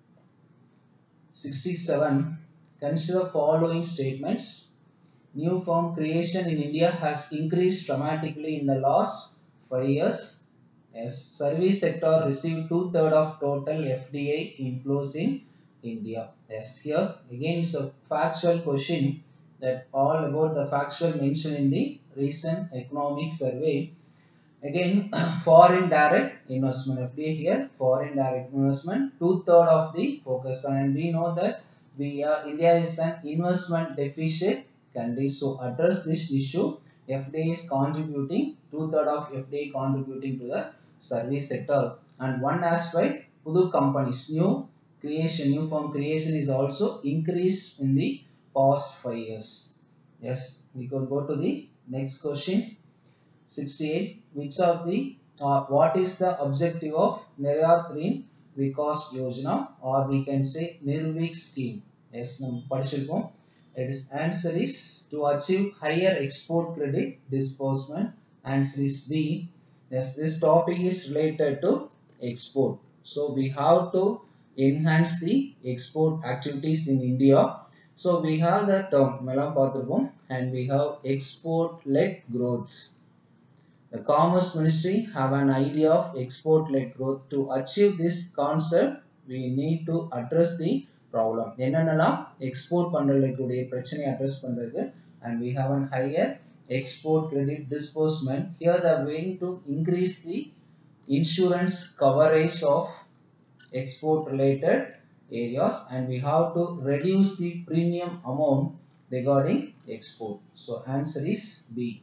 67. Consider following statements. New firm creation in India has increased dramatically in the last 5 years. Yes, service sector received 2/3 of total FDI inflows in India. Yes, here again is a factual question that all about the factual mentioned in the recent economic survey. Again, foreign direct investment FDI here, foreign direct investment, 2/3 of the focus, and we know that India is an investment deficit country. So address this issue. FDI is contributing 2/3 of FDI contributing to the service sector, and one aspect, Pudu companies, new firm creation is also increased in the past 5 years. Yes, we could go to the next question. 68. Which of the what is the objective of Niryatreen Vikas Yojana, or we can say Nirvik scheme? Yes, படிச்சிருக்கோம். It is answer is to achieve higher export credit disbursement. Answer is B. Yes, this topic is related to export. So we have to enhance the export activities in India. So we have the term and we have export led growth. The Commerce Ministry have an idea of export-led growth. To achieve this concept, we need to address the problem. என்னென்னலாம் export பண்றதுக்குடைய பிரச்சனை address பண்றது, and we have a higher export credit disbursement. Here they are going to increase the insurance coverage of export-related areas, and we have to reduce the premium amount regarding export. So answer is B.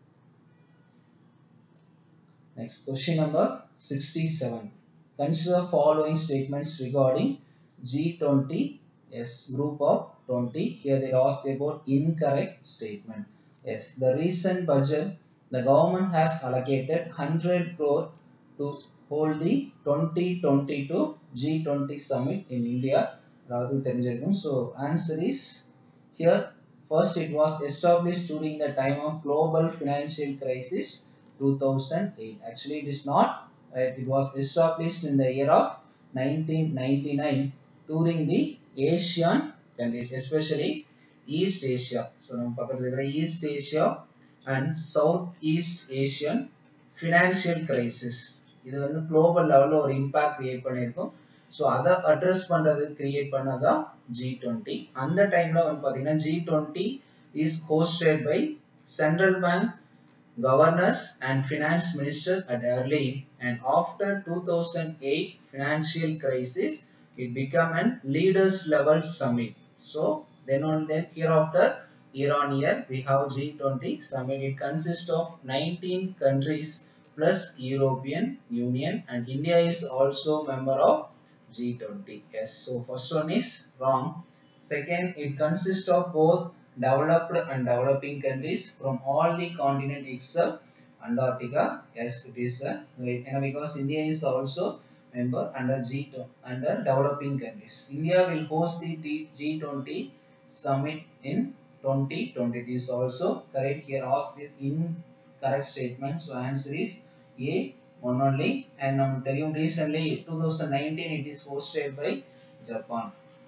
Next, question number 67. Consider following statements regarding G20, yes, group of 20. Here they ask about incorrect statement. Yes, the recent budget, the government has allocated 100 crore to hold the 2022 G20 summit in India. So answer is here. First, it was established during the time of global financial crisis 2008. Actually, it is not right. It was established in the year of 1999 during the Asian countries, especially East Asia. So, East Asia and Southeast Asian financial crisis. இது வந்து global level ஒரு impact create பண்ணிருக்கும். So அதை address பண்றது create பண்ணதா G20. அந்த டைம்ல வந்து பாத்தீங்கன்னா G20 is hosted by central bank governors and finance minister at early, and after 2008 financial crisis it became a leaders level summit. So then hereafter year on year we have G20 summit. It consists of 19 countries plus European Union, and India is also member of G20. Yes, so first one is wrong. Second, it consists of both developed and developing countries from all the continent except Antarctica, yes, it is because India is also member under under developing countries. India will host the G20 summit in 2020. It is also correct here. Ask this incorrect statement. So answer is A, one only. And recently 2019 it is hosted by Japan.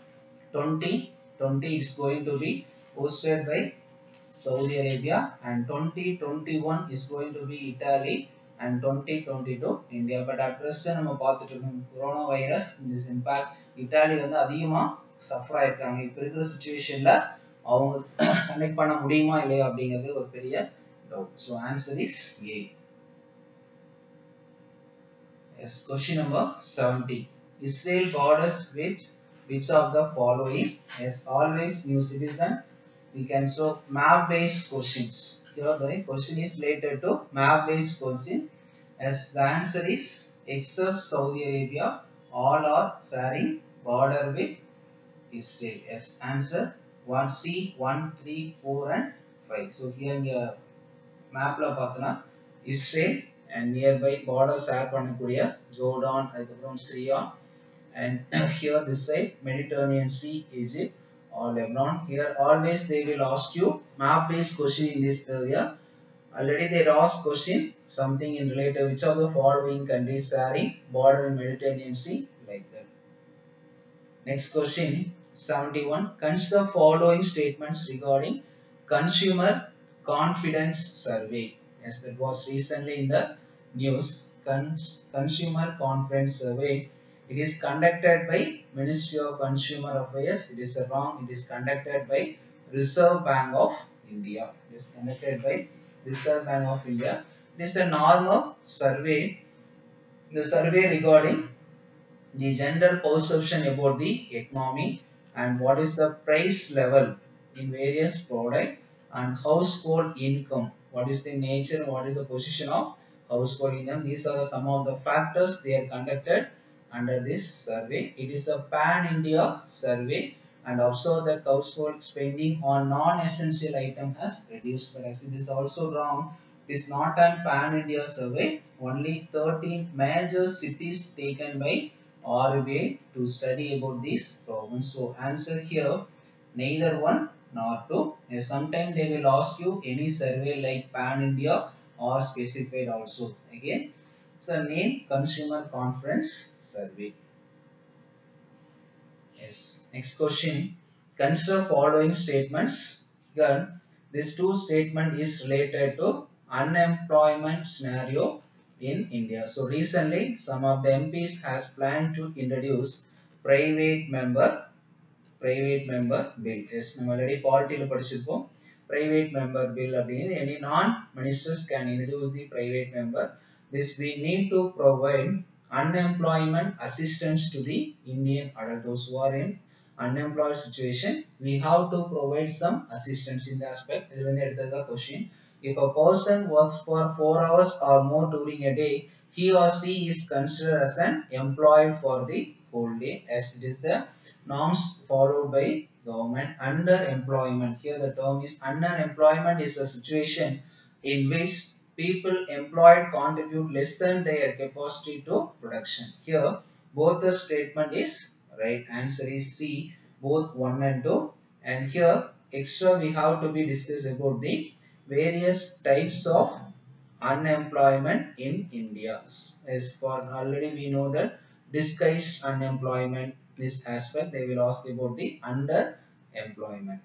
2020 is going to be hosted by Saudi Arabia, and 2021 is going to be Italy, and 2022 India. But at present நம்ம பார்த்துட்டு இருக்கோம் corona virus this impact Italy வந்து அதிகமா suffer ஆயிருக்காங்க. இப்போ இருக்கிற சிச்சுவேஷன்ல அவங்க connect பண்ண முடியுமா இல்லையா அப்படிங்கிறது ஒரு பெரிய doubt. So answer is A. Yes, question number 70. Israel borders with which of the following? Yes, always new citizen. We can show map based questions. Here the question is related to map based question. As the answer is except Saudi Arabia, all are sharing border with Israel. Yes, answer 1C, 1, 3, 4 and 5. So here in the map la pathana Israel and nearby border share பண்ணக்கூடிய Jordan, அதுக்கப்புறம் Syria, and here this side Mediterranean Sea, Egypt or Lebanon. Here always they will ask you map based question in this area. Already they asked question something in related which of the following countries sharing border in Mediterranean Sea, like that. Next question 71. Consider following statements regarding consumer confidence survey. Yes, that was recently in the news. Consumer confidence survey. It is conducted by Ministry of Consumer Affairs. It is wrong. It is conducted by Reserve Bank of India. It is conducted by Reserve Bank of India. It is a normal survey. The survey regarding the general perception about the economy and what is the price level in various product and household income. What is the nature? What is the position of household income? These are some of the factors they are conducted under this survey. It is a pan-India survey and observe that household spending on non-essential item has reduced. But actually this is also wrong. It is not a pan-India survey. Only 13 major cities taken by RBI to study about these problems. So answer here neither one nor two. Sometimes they will ask you any survey like pan-India or specified also. Again, so name consumer confidence survey. Yes. Next question. Consider following statements. Here, this two statement is related to unemployment scenario in India. So recently, some of the MPs has planned to introduce private member bill. Yes, நம்ம already polity ல படிச்சிருப்போம். Private member bill அப்படிங்கிறது any non-ministers can introduce the private member. This we need to provide unemployment assistance to the Indian adults. Those who are in unemployed situation, we have to provide some assistance in the aspect. This is the question. If a person works for 4 hours or more during a day, he or she is considered as an employee for the whole day, as it is the norms followed by government. Underemployment, here the term is underemployment is a situation in which people employed contribute less than their capacity to production. Here both the statement is right. Answer is C, both 1 and 2. And here extra we have to be discussed about the various types of unemployment in India. As for already we know that disguised unemployment, this aspect they will ask about the underemployment.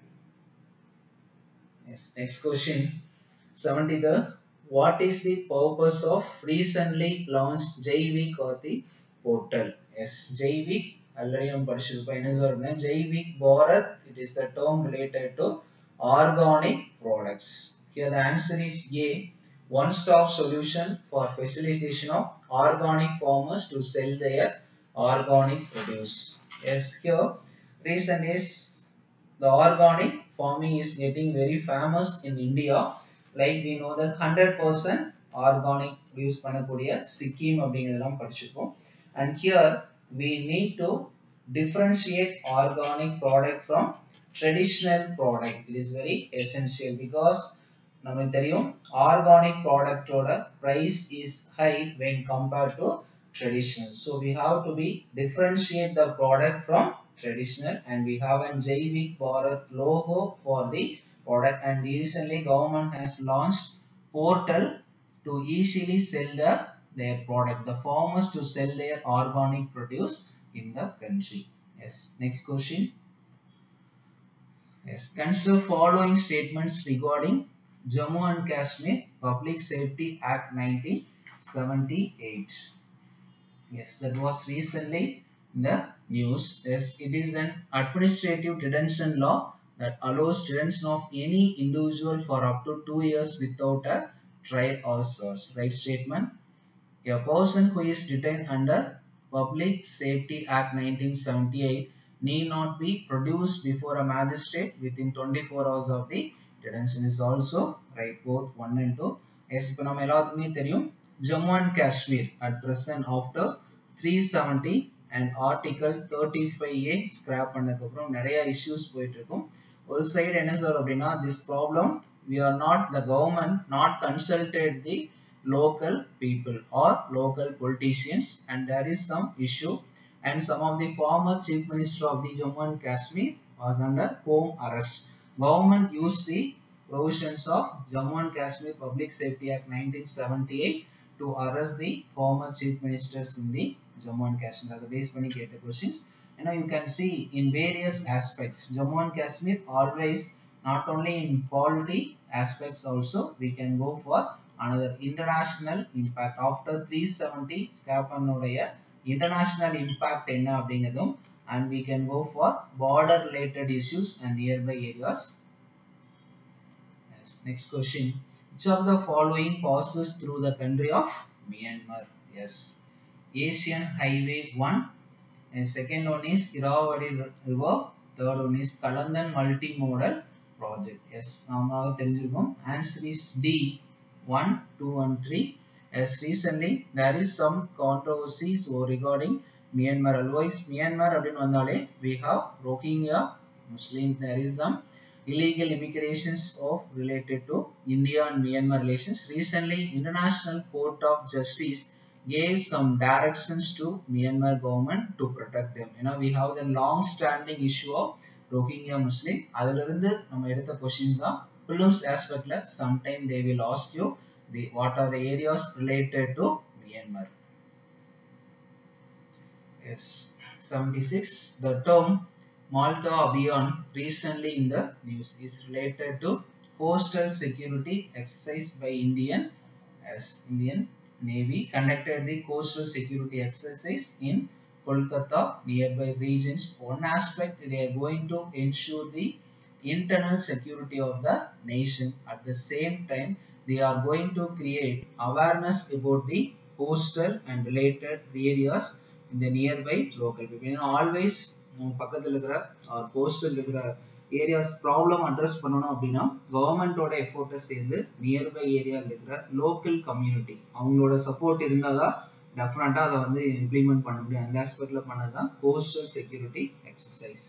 Yes. Next question 70. What is the purpose of recently launched Jaivik Khati portal? Yes, Jaivik already நம்ம படிச்சிருப்போம். என்ன சொல்றேன்னா Jaivik Bharat, it is the term related to organic products. Here the answer is A, one-stop solution for facilitation of organic farmers to sell their organic produce. Yes, here reason is the organic farming is getting very famous in India. Like we know that 100% organic use பண்ணக்கூடிய Sikkim அப்படிங்கிறதெல்லாம் படிச்சிருக்கோம். And here we need to differentiate organic product from traditional product. It is very essential because நமக்கு தெரியும் organic product ஓட price is high when compared to traditional. So we have to be differentiate the product from traditional, and we have a Jaivik Bharat logo for the product, and recently government has launched portal to easily sell their product, the farmers to sell their organic produce in the country. Yes, next question. Yes, consider following statements regarding Jammu and Kashmir Public Safety Act 1978. Yes, that was recently in the news. Yes, it is an administrative detention law that allows detention of any individual for up to 2 years without a trial or search. Right statement. A person who is detained under Public Safety Act 1978 need not be produced before a magistrate within 24 hours of the detention is also right, both 1 and 2. Yes, இப்போ நம்ம எல்லாத்துக்குமே தெரியும் Jammu and Kashmir at present after 370 and article 35A scrap பண்ணதுக்கு அப்புறம் நிறைய issues போயிட்டு இருக்கும். ஒரு சைடு என்ன சார் அப்படின்னா, this problem we are not, the government not consulted the local people or local politicians, and there is some issue, and some of the former chief minister of the Jammu and Kashmir was under home arrest. Government used the provisions of Jammu and Kashmir Public Safety Act 1978 to arrest the former chief ministers in the Jammu and Kashmir. That's the base பண்ணி கேட்ட questions. And now you can see in various aspects Jammu and Kashmir always, not only in polity aspects also, we can go for another international impact. After 370 SCAPAN உடைய international impact என்ன அப்படிங்கிறதும், and we can go for border related issues and nearby areas. Yes, next question. Which of the following passes through the country of Myanmar? Yes, Asian Highway 1, and second one is Irrawaddy River, third one is Kalandan Multimodal Project. Yes, நாம தெரிஞ்சிருக்கும். Answer is D, 1, 2 and 3. As recently there is some controversies regarding Myanmar. Otherwise Myanmar அப்படினு வந்தாலே we have Rohingya Muslim. There is some illegal immigrations of related to India and Myanmar relations. Recently International Court of Justice gave some directions to Myanmar government to protect them. You know, we have the long standing issue of Rohingya Muslim. அதில இருந்து நம்ம எடுத்த questions தான் prelims aspect la sometime they will ask you the what are the areas related to Myanmar. Yes, 76. The term Malta Abhiyan recently in the news is related to coastal security exercise by Indian Navy conducted the coastal security exercise in Kolkata nearby regions. One aspect, they are going to ensure the internal security of the nation. At the same time they are going to create awareness about the coastal and related areas in the nearby local people. You know, always பக்கத்துல இருக்கிற coastal இருக்கிற areas problem address பண்ணனும் அப்படினா government ஓட effort சேர்ந்து nearby area இருக்கிற local community அவங்களோட support இருந்தாதான் definitely அதை வந்து implement பண்ண முடியும். அந்த aspectல பண்ணதான் coastal security exercise.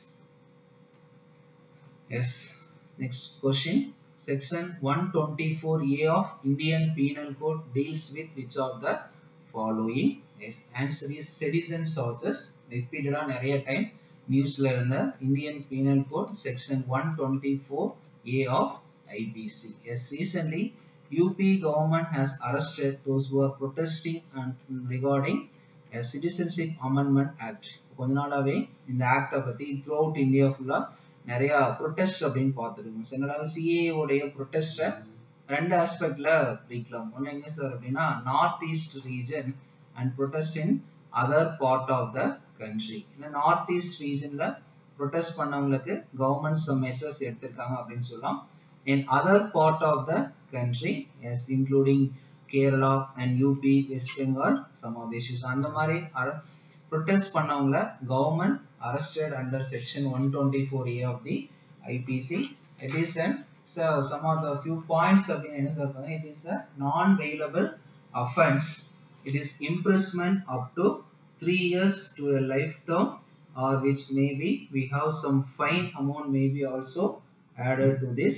Yes, next question. Section 124A of Indian Penal Code deals with which of the following? Yes, answer is citizen searches. Repeated on நிறைய time newsல இருந்த Indian Penal Code section 124A of IPC. Yes, recently UP government has arrested those who are protesting and regarding a Citizenship Amendment Act. கொஞ்ச நாளாவே இந்த act பத்தி throughout India ஃபுல்லா நிறைய protest அப்படின்னு பார்த்துருக்கோம். என்னடா CAA உடைய protest ரெண்டு ஆஸ்பெக்ட்ல பிரிக்கலாம். ஒன்னு எங்க சார் அப்படின்னா north east region and protest in other part of the country. இந்த நார்த் ஈஸ்ட் ரீஜன்ல protest பண்ணவங்களுக்கு government some measures எடுத்திருக்காங்க அப்படின்னு சொல்லலாம். In other part of the country, yes, including Kerala and UP, West Bengal, some of the issues. அந்த மாதிரி protest பண்ணவங்கள government arrested under section 124A of the IPC. It is an some of the few points அப்படின்னு என்ன சொல்றாங்க, it is a non-bailable offense. It is imprisonment up to 3 years to a life term, or which maybe we have some fine amount may be also added to this.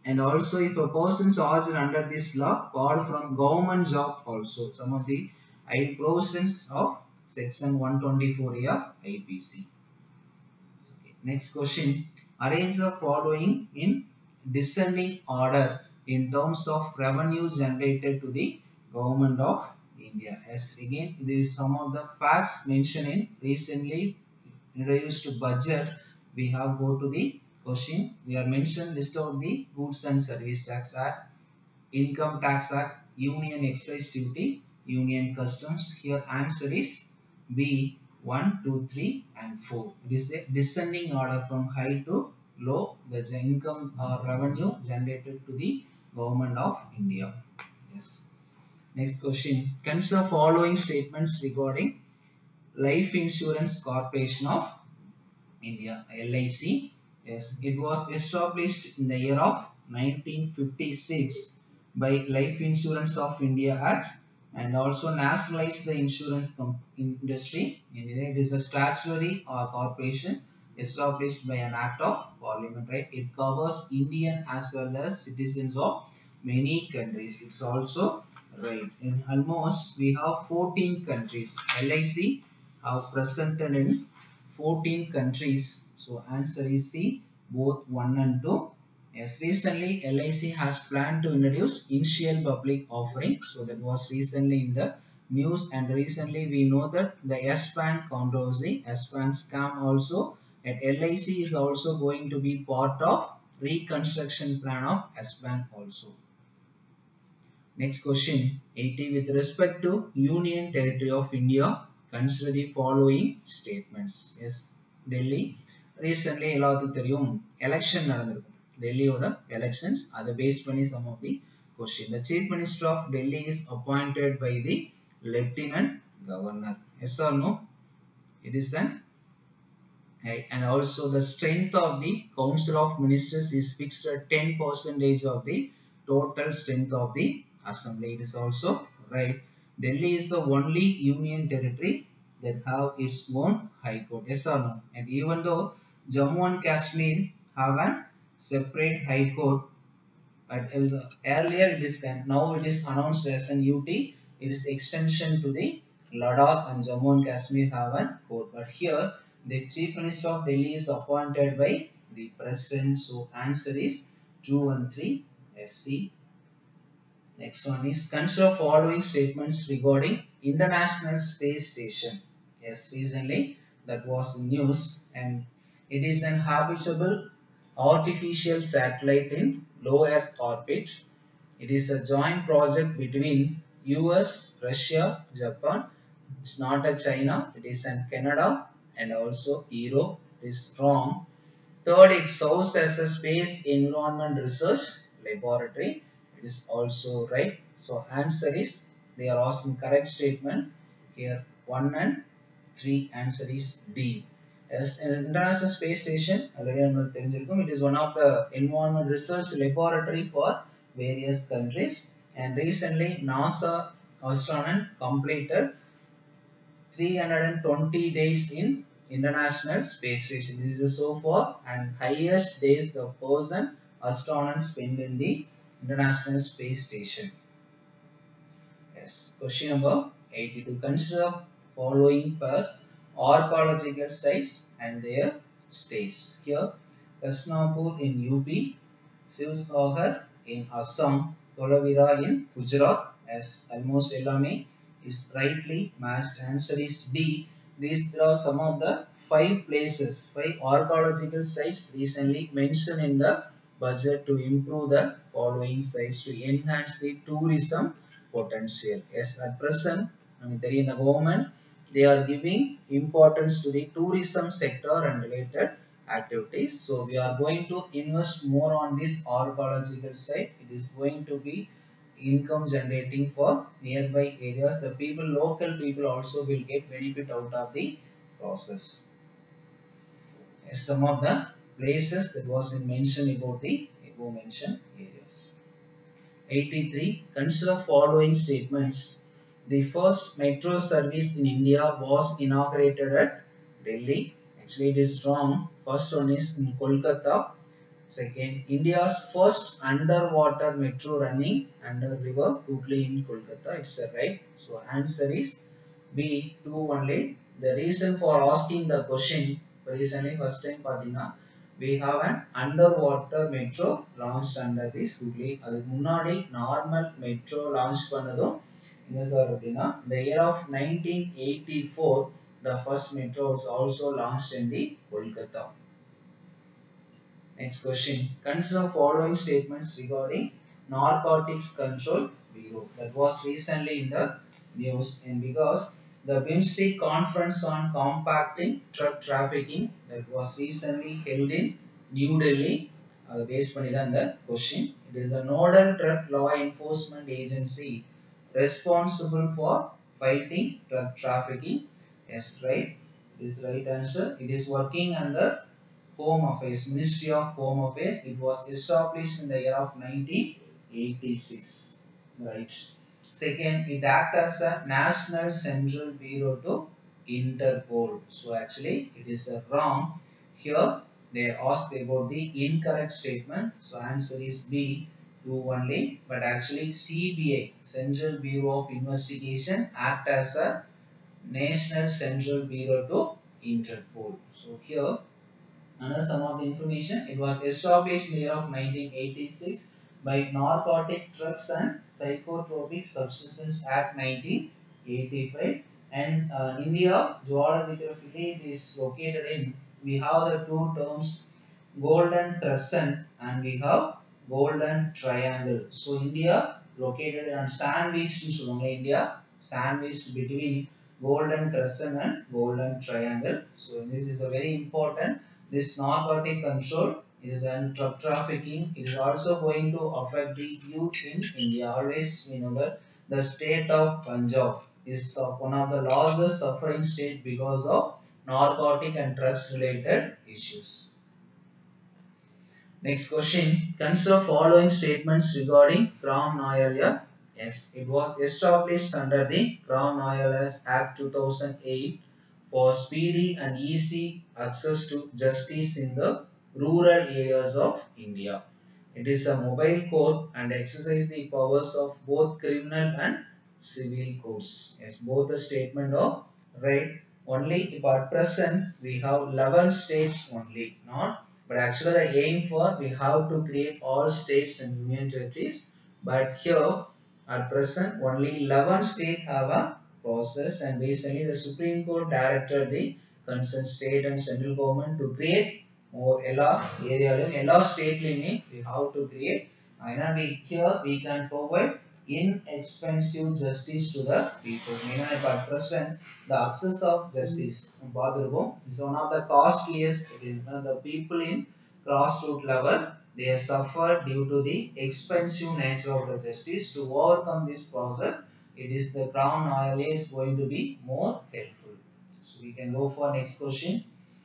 And also if a person charged under this law called from government job also, some of the provisions of section 124A of IPC. Okay. Next question, arrange the following in descending order in terms of revenue generated to the government of India. As again, there is some of the facts mentioned in recently introduced budget. We have go to the question. We are mentioned list of the Goods and Service Tax Act, Income Tax Act, Union Excise Duty, Union Customs. Here answer is B, 1, 2, 3 and 4. It is a descending order from high to low. That's the income or revenue generated to the government of India. Yes. Next question. Consider following statements regarding Life Insurance Corporation of India, LIC. Yes, it was established in the year of 1956 by Life Insurance of India Act, and also nationalized the insurance industry. It is a statutory corporation established by an act of parliament, right? It covers Indian as well as citizens of many countries. It's also right. In almost we have 14 countries. LIC have presented in 14 countries. So answer is C, both 1 and 2. Yes, recently LIC has planned to introduce initial public offering. So that was recently in the news, and recently we know that the S-Bank controversy, S-Bank scam also, and LIC is also going to be part of reconstruction plan of S-Bank also. Next question, 80. With respect to Union Territory of India, consider the following statements. Yes, Delhi. Recently, election Delhi or elections are based on some of the question. The Chief Minister of Delhi is appointed by the Lieutenant Governor. Yes or no? It is an right. And also the strength of the Council of Ministers is fixed at 10% of the total strength of the Assembly. It is also right. Delhi is the only union territory that have its own High Court. Yes or no? And even though Jammu and Kashmir have a separate High Court, but earlier it is now it is announced as an UT. It is extension to the Ladakh, and Jammu and Kashmir have a court. But here the Chief Minister of Delhi is appointed by the President. So answer is 2 and 3 SC. Next one is consider following statements regarding International Space Station. Yes, recently that was news, and it is an habitable artificial satellite in low Earth orbit. It is a joint project between US, Russia, Japan. It's not a China. It is in Canada and also Europe. It is wrong. Third, it serves as a space environment research laboratory. It is also right. So answer is, they are asking correct statement here. 1 and 3 answer is D. As an International Space Station, it is one of the environment research laboratory for various countries, and recently NASA astronaut completed 320 days in International Space Station. This is so far and highest days the person astronaut spend in the International Space Station. Yes. Question number 82. Consider following pairs archaeological sites and their states. Here, Kasnapur in UP, Sivsagar in Assam, Tolavira in Gujarat. As almost Elame is rightly matched. Answer is D. These are some of the 5 places, 5 archaeological sites recently mentioned in the budget to improve the following sites to enhance the tourism potential. Yes, at present, in the government, they are giving importance to the tourism sector and related activities. So we are going to invest more on this archaeological site. It is going to be income generating for nearby areas. The people, local people also will get benefit out of the process. Yes, some of the places that was mentioned about the above mentioned areas. 83. Consider following statements. The first metro service in India was inaugurated at Delhi. Actually, it is wrong. First one is in Kolkata. Second, India's first underwater metro running under river Hooghly in Kolkata. It's a right. So answer is B, 2 only. The reason for asking the question, recently first time Patina, we have an underwater metro launched under this Hooghly. அதுக்கு முன்னாடி normal metro launch பண்ணதும் என்ன sir அப்படின்னா the year of 1984 the first metro was also launched in the Kolkata. Next question. Consider following statements regarding Narcotics Control Bureau. That was recently in the news, and because the BIMSTEC conference on compacting drug trafficking that was recently held in New Delhi, based on the question. It is a nodal drug law enforcement agency responsible for fighting drug trafficking. Yes, right. This is right answer. It is working under Home Affairs, Ministry of Home Affairs. It was established in the year of 1986. Right. Second, it acts as a National Central Bureau to Interpol. So actually, it is wrong. Here, they asked about the incorrect statement. So answer is B, 2 only. But actually, CBI, Central Bureau of Investigation, act as a National Central Bureau to Interpol. So here, another some of the information. It was established in the year of 1986 by Narcotic Drugs and Psychotropic Substances Act 1985. And India geographically it is located in. We have the two terms Golden Crescent and we have Golden Triangle. So India located on sandwiched in India sandwiched between Golden Crescent and Golden Triangle. So this is a very important. This narcotic control is and drug trafficking. It is also going to affect the youth in India. Always we know that the state of Punjab is one of the largest suffering state because of narcotic and drugs related issues. Next question. Consider following statements regarding Gram Nyaya. Yes, it was established under the Gram Nyaya Act 2008 for speedy and easy access to justice in the rural areas of India. It is a mobile court and exercises the powers of both criminal and civil courts. Yes, both the statement of right. Only at present we have 11 states only, not. But actually the aim for we have to create all states and union territories. But here at present only 11 states have a process, and recently the Supreme Court directed the concerned state and central government to create more area state we have to create, and here we can provide inexpensive justice to the people. At present the access of justice is one of the costliest. The people in grassroots level they suffer due to the expensive nature of the justice. To overcome this process, it is the Crown ILA is going to be more helpful. So we can go for next question.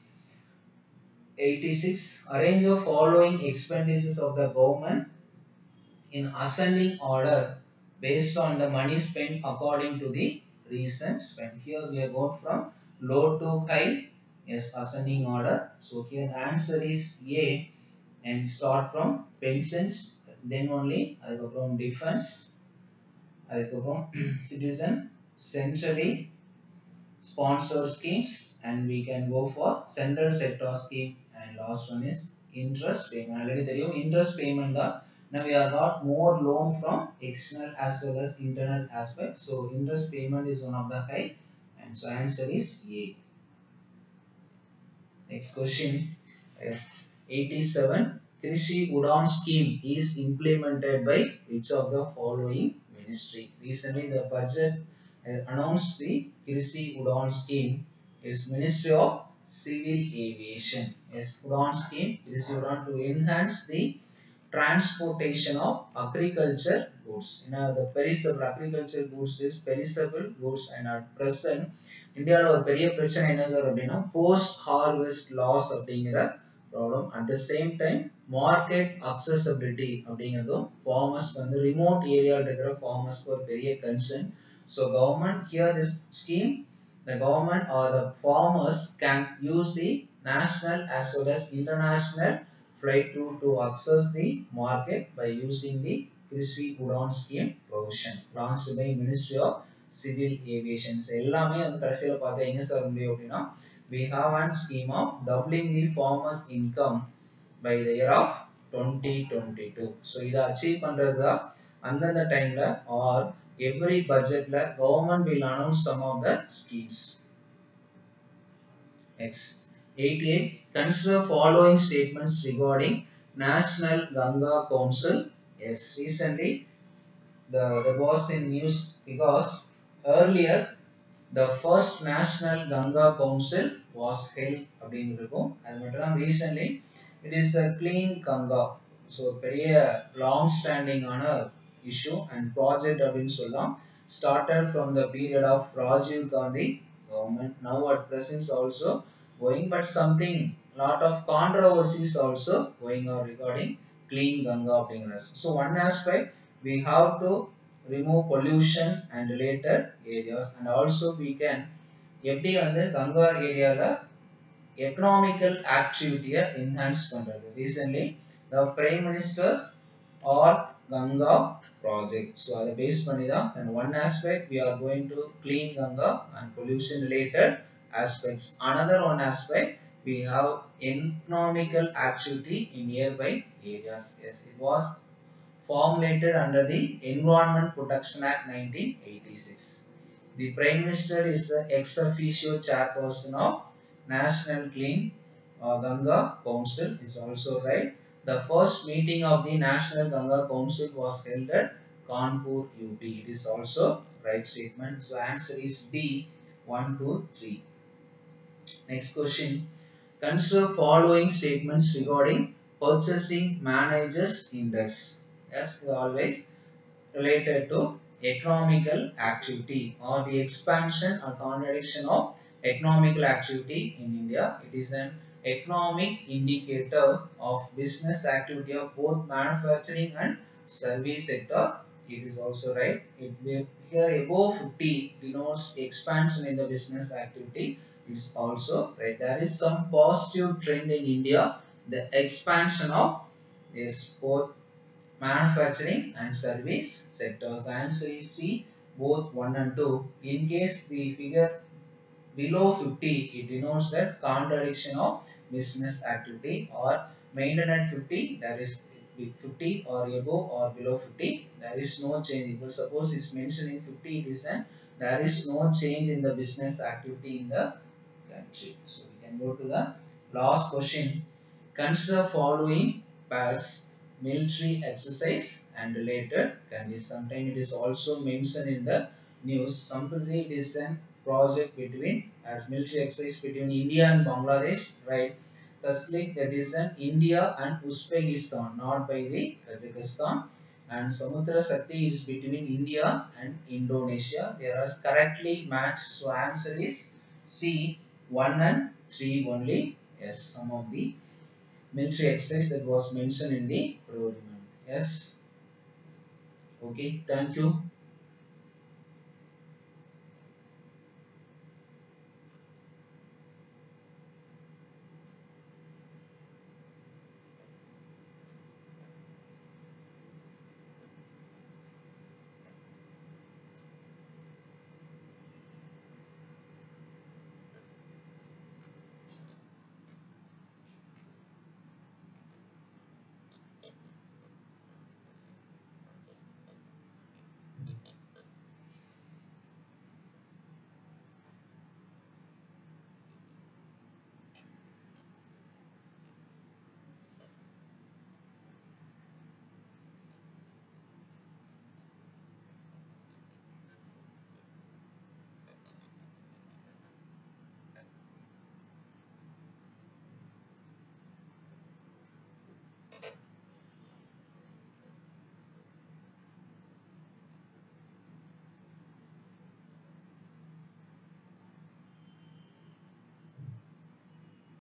86. Arrange the following expenditures of the government in ascending order based on the money spent according to the recent spend. Here we are going from low to high. Yes, ascending order. So here answer is A, and start from pensions, then only from defense, from citizen centrally sponsored schemes, and we can go for central sector scheme, and last one is interest payment. Already there is interest payment. Now we have got more loan from external as well as internal aspect. So interest payment is one of the high, and so answer is A. Next question is 87. Krishi Udan scheme is implemented by which of the following ministry? Recently the budget announced the Krishi Udan scheme is Ministry of Civil Aviation. Yes, Udan scheme is Udan to enhance the transportation of agriculture goods. The perishable agriculture goods is perishable goods, and at present இந்தியாவில் ஒரு பெரிய பிரச்சனை என்ன sir அப்படின்னா post harvest loss அப்படிங்கிற problem. At the same time market accessibility அப்படிங்கிறதும் ஃபார்மர்ஸ்க்கு வந்து ரிமோட் ஏரியாவில் இருக்கிற ஃபார்மர்ஸ்க்கு ஒரு பெரிய concern. So government here this scheme the government or the farmers can use the national as well as international flight route to access the market by using the Krishi Udan scheme provision launched by Ministry of Civil Aviation. எல்லாமே வந்து கடைசியில பார்த்தா எங்க sir முடியும் அப்படின்னா we have one scheme of doubling the farmers income by the year of 2022. So இதை achieve பண்றது தான் அந்தந்த டைம்ல or every budgetல government will announce some of the schemes. Next, 88. Consider following statements regarding National Ganga Council. Yes, recently the was in news because earlier the first National Ganga Council was held அப்படிங்கிறதுக்கும் அது மட்டும் recently it is a clean Ganga. So பெரிய long standing ஆன issue and project அப்படின்னு சொல்லலாம். Started from the period of Rajiv Gandhi government. Now at present also going, but something lot of controversies also going on regarding clean Ganga அப்படிங்கிறது. So one aspect we have to remove pollution and related areas, and also we can எப்படி வந்து கங்கா ஏரியால economical activity enhance பண்றது. Recently the prime minister's or Ganga project. So அதை base பண்ணி தான் and one aspect we are going to clean Ganga and pollution related aspects. Another one aspect we have economical activity in nearby areas. Yes, it was formulated under the Environment Protection Act 1986. The Prime Minister is the ex officio chairperson of National Clean Ganga Council. Is also right. The first meeting of the National Ganga Council was held at Kanpur, UP. It is also right statement. So answer is D, 1, 2, 3. Next question. Consider following statements regarding Purchasing Managers Index. Yes, always related to economical activity or the expansion or contradiction of economical activity in India. It is an economic indicator of business activity of both manufacturing and service sector. It is also right. Here above 50 denotes expansion in the business activity. It is also right. There is some positive trend in India. The expansion of is both manufacturing and service sectors. The answer is C, both 1 and 2. In case the figure below 50, it denotes that contradiction of business activity, or maintain at 50, that is 50 or above or below 50, there is no change. If suppose it's mentioned in 50, it is an there is no change in the business activity in the country. So we can go to the last question. Consider following pairs military exercise and related conditions. Sometimes it is also mentioned in the news. Sometimes it is a project between military exercise between India and Bangladesh, right? Thusly, that is an India and Uzbekistan, not by the Kazakhstan. And Samudra Sakti is between India and Indonesia. They are correctly matched. So answer is C, 1 and 3 only. Yes, some of the military exercise that was mentioned in the program. Yes. Okay, thank you.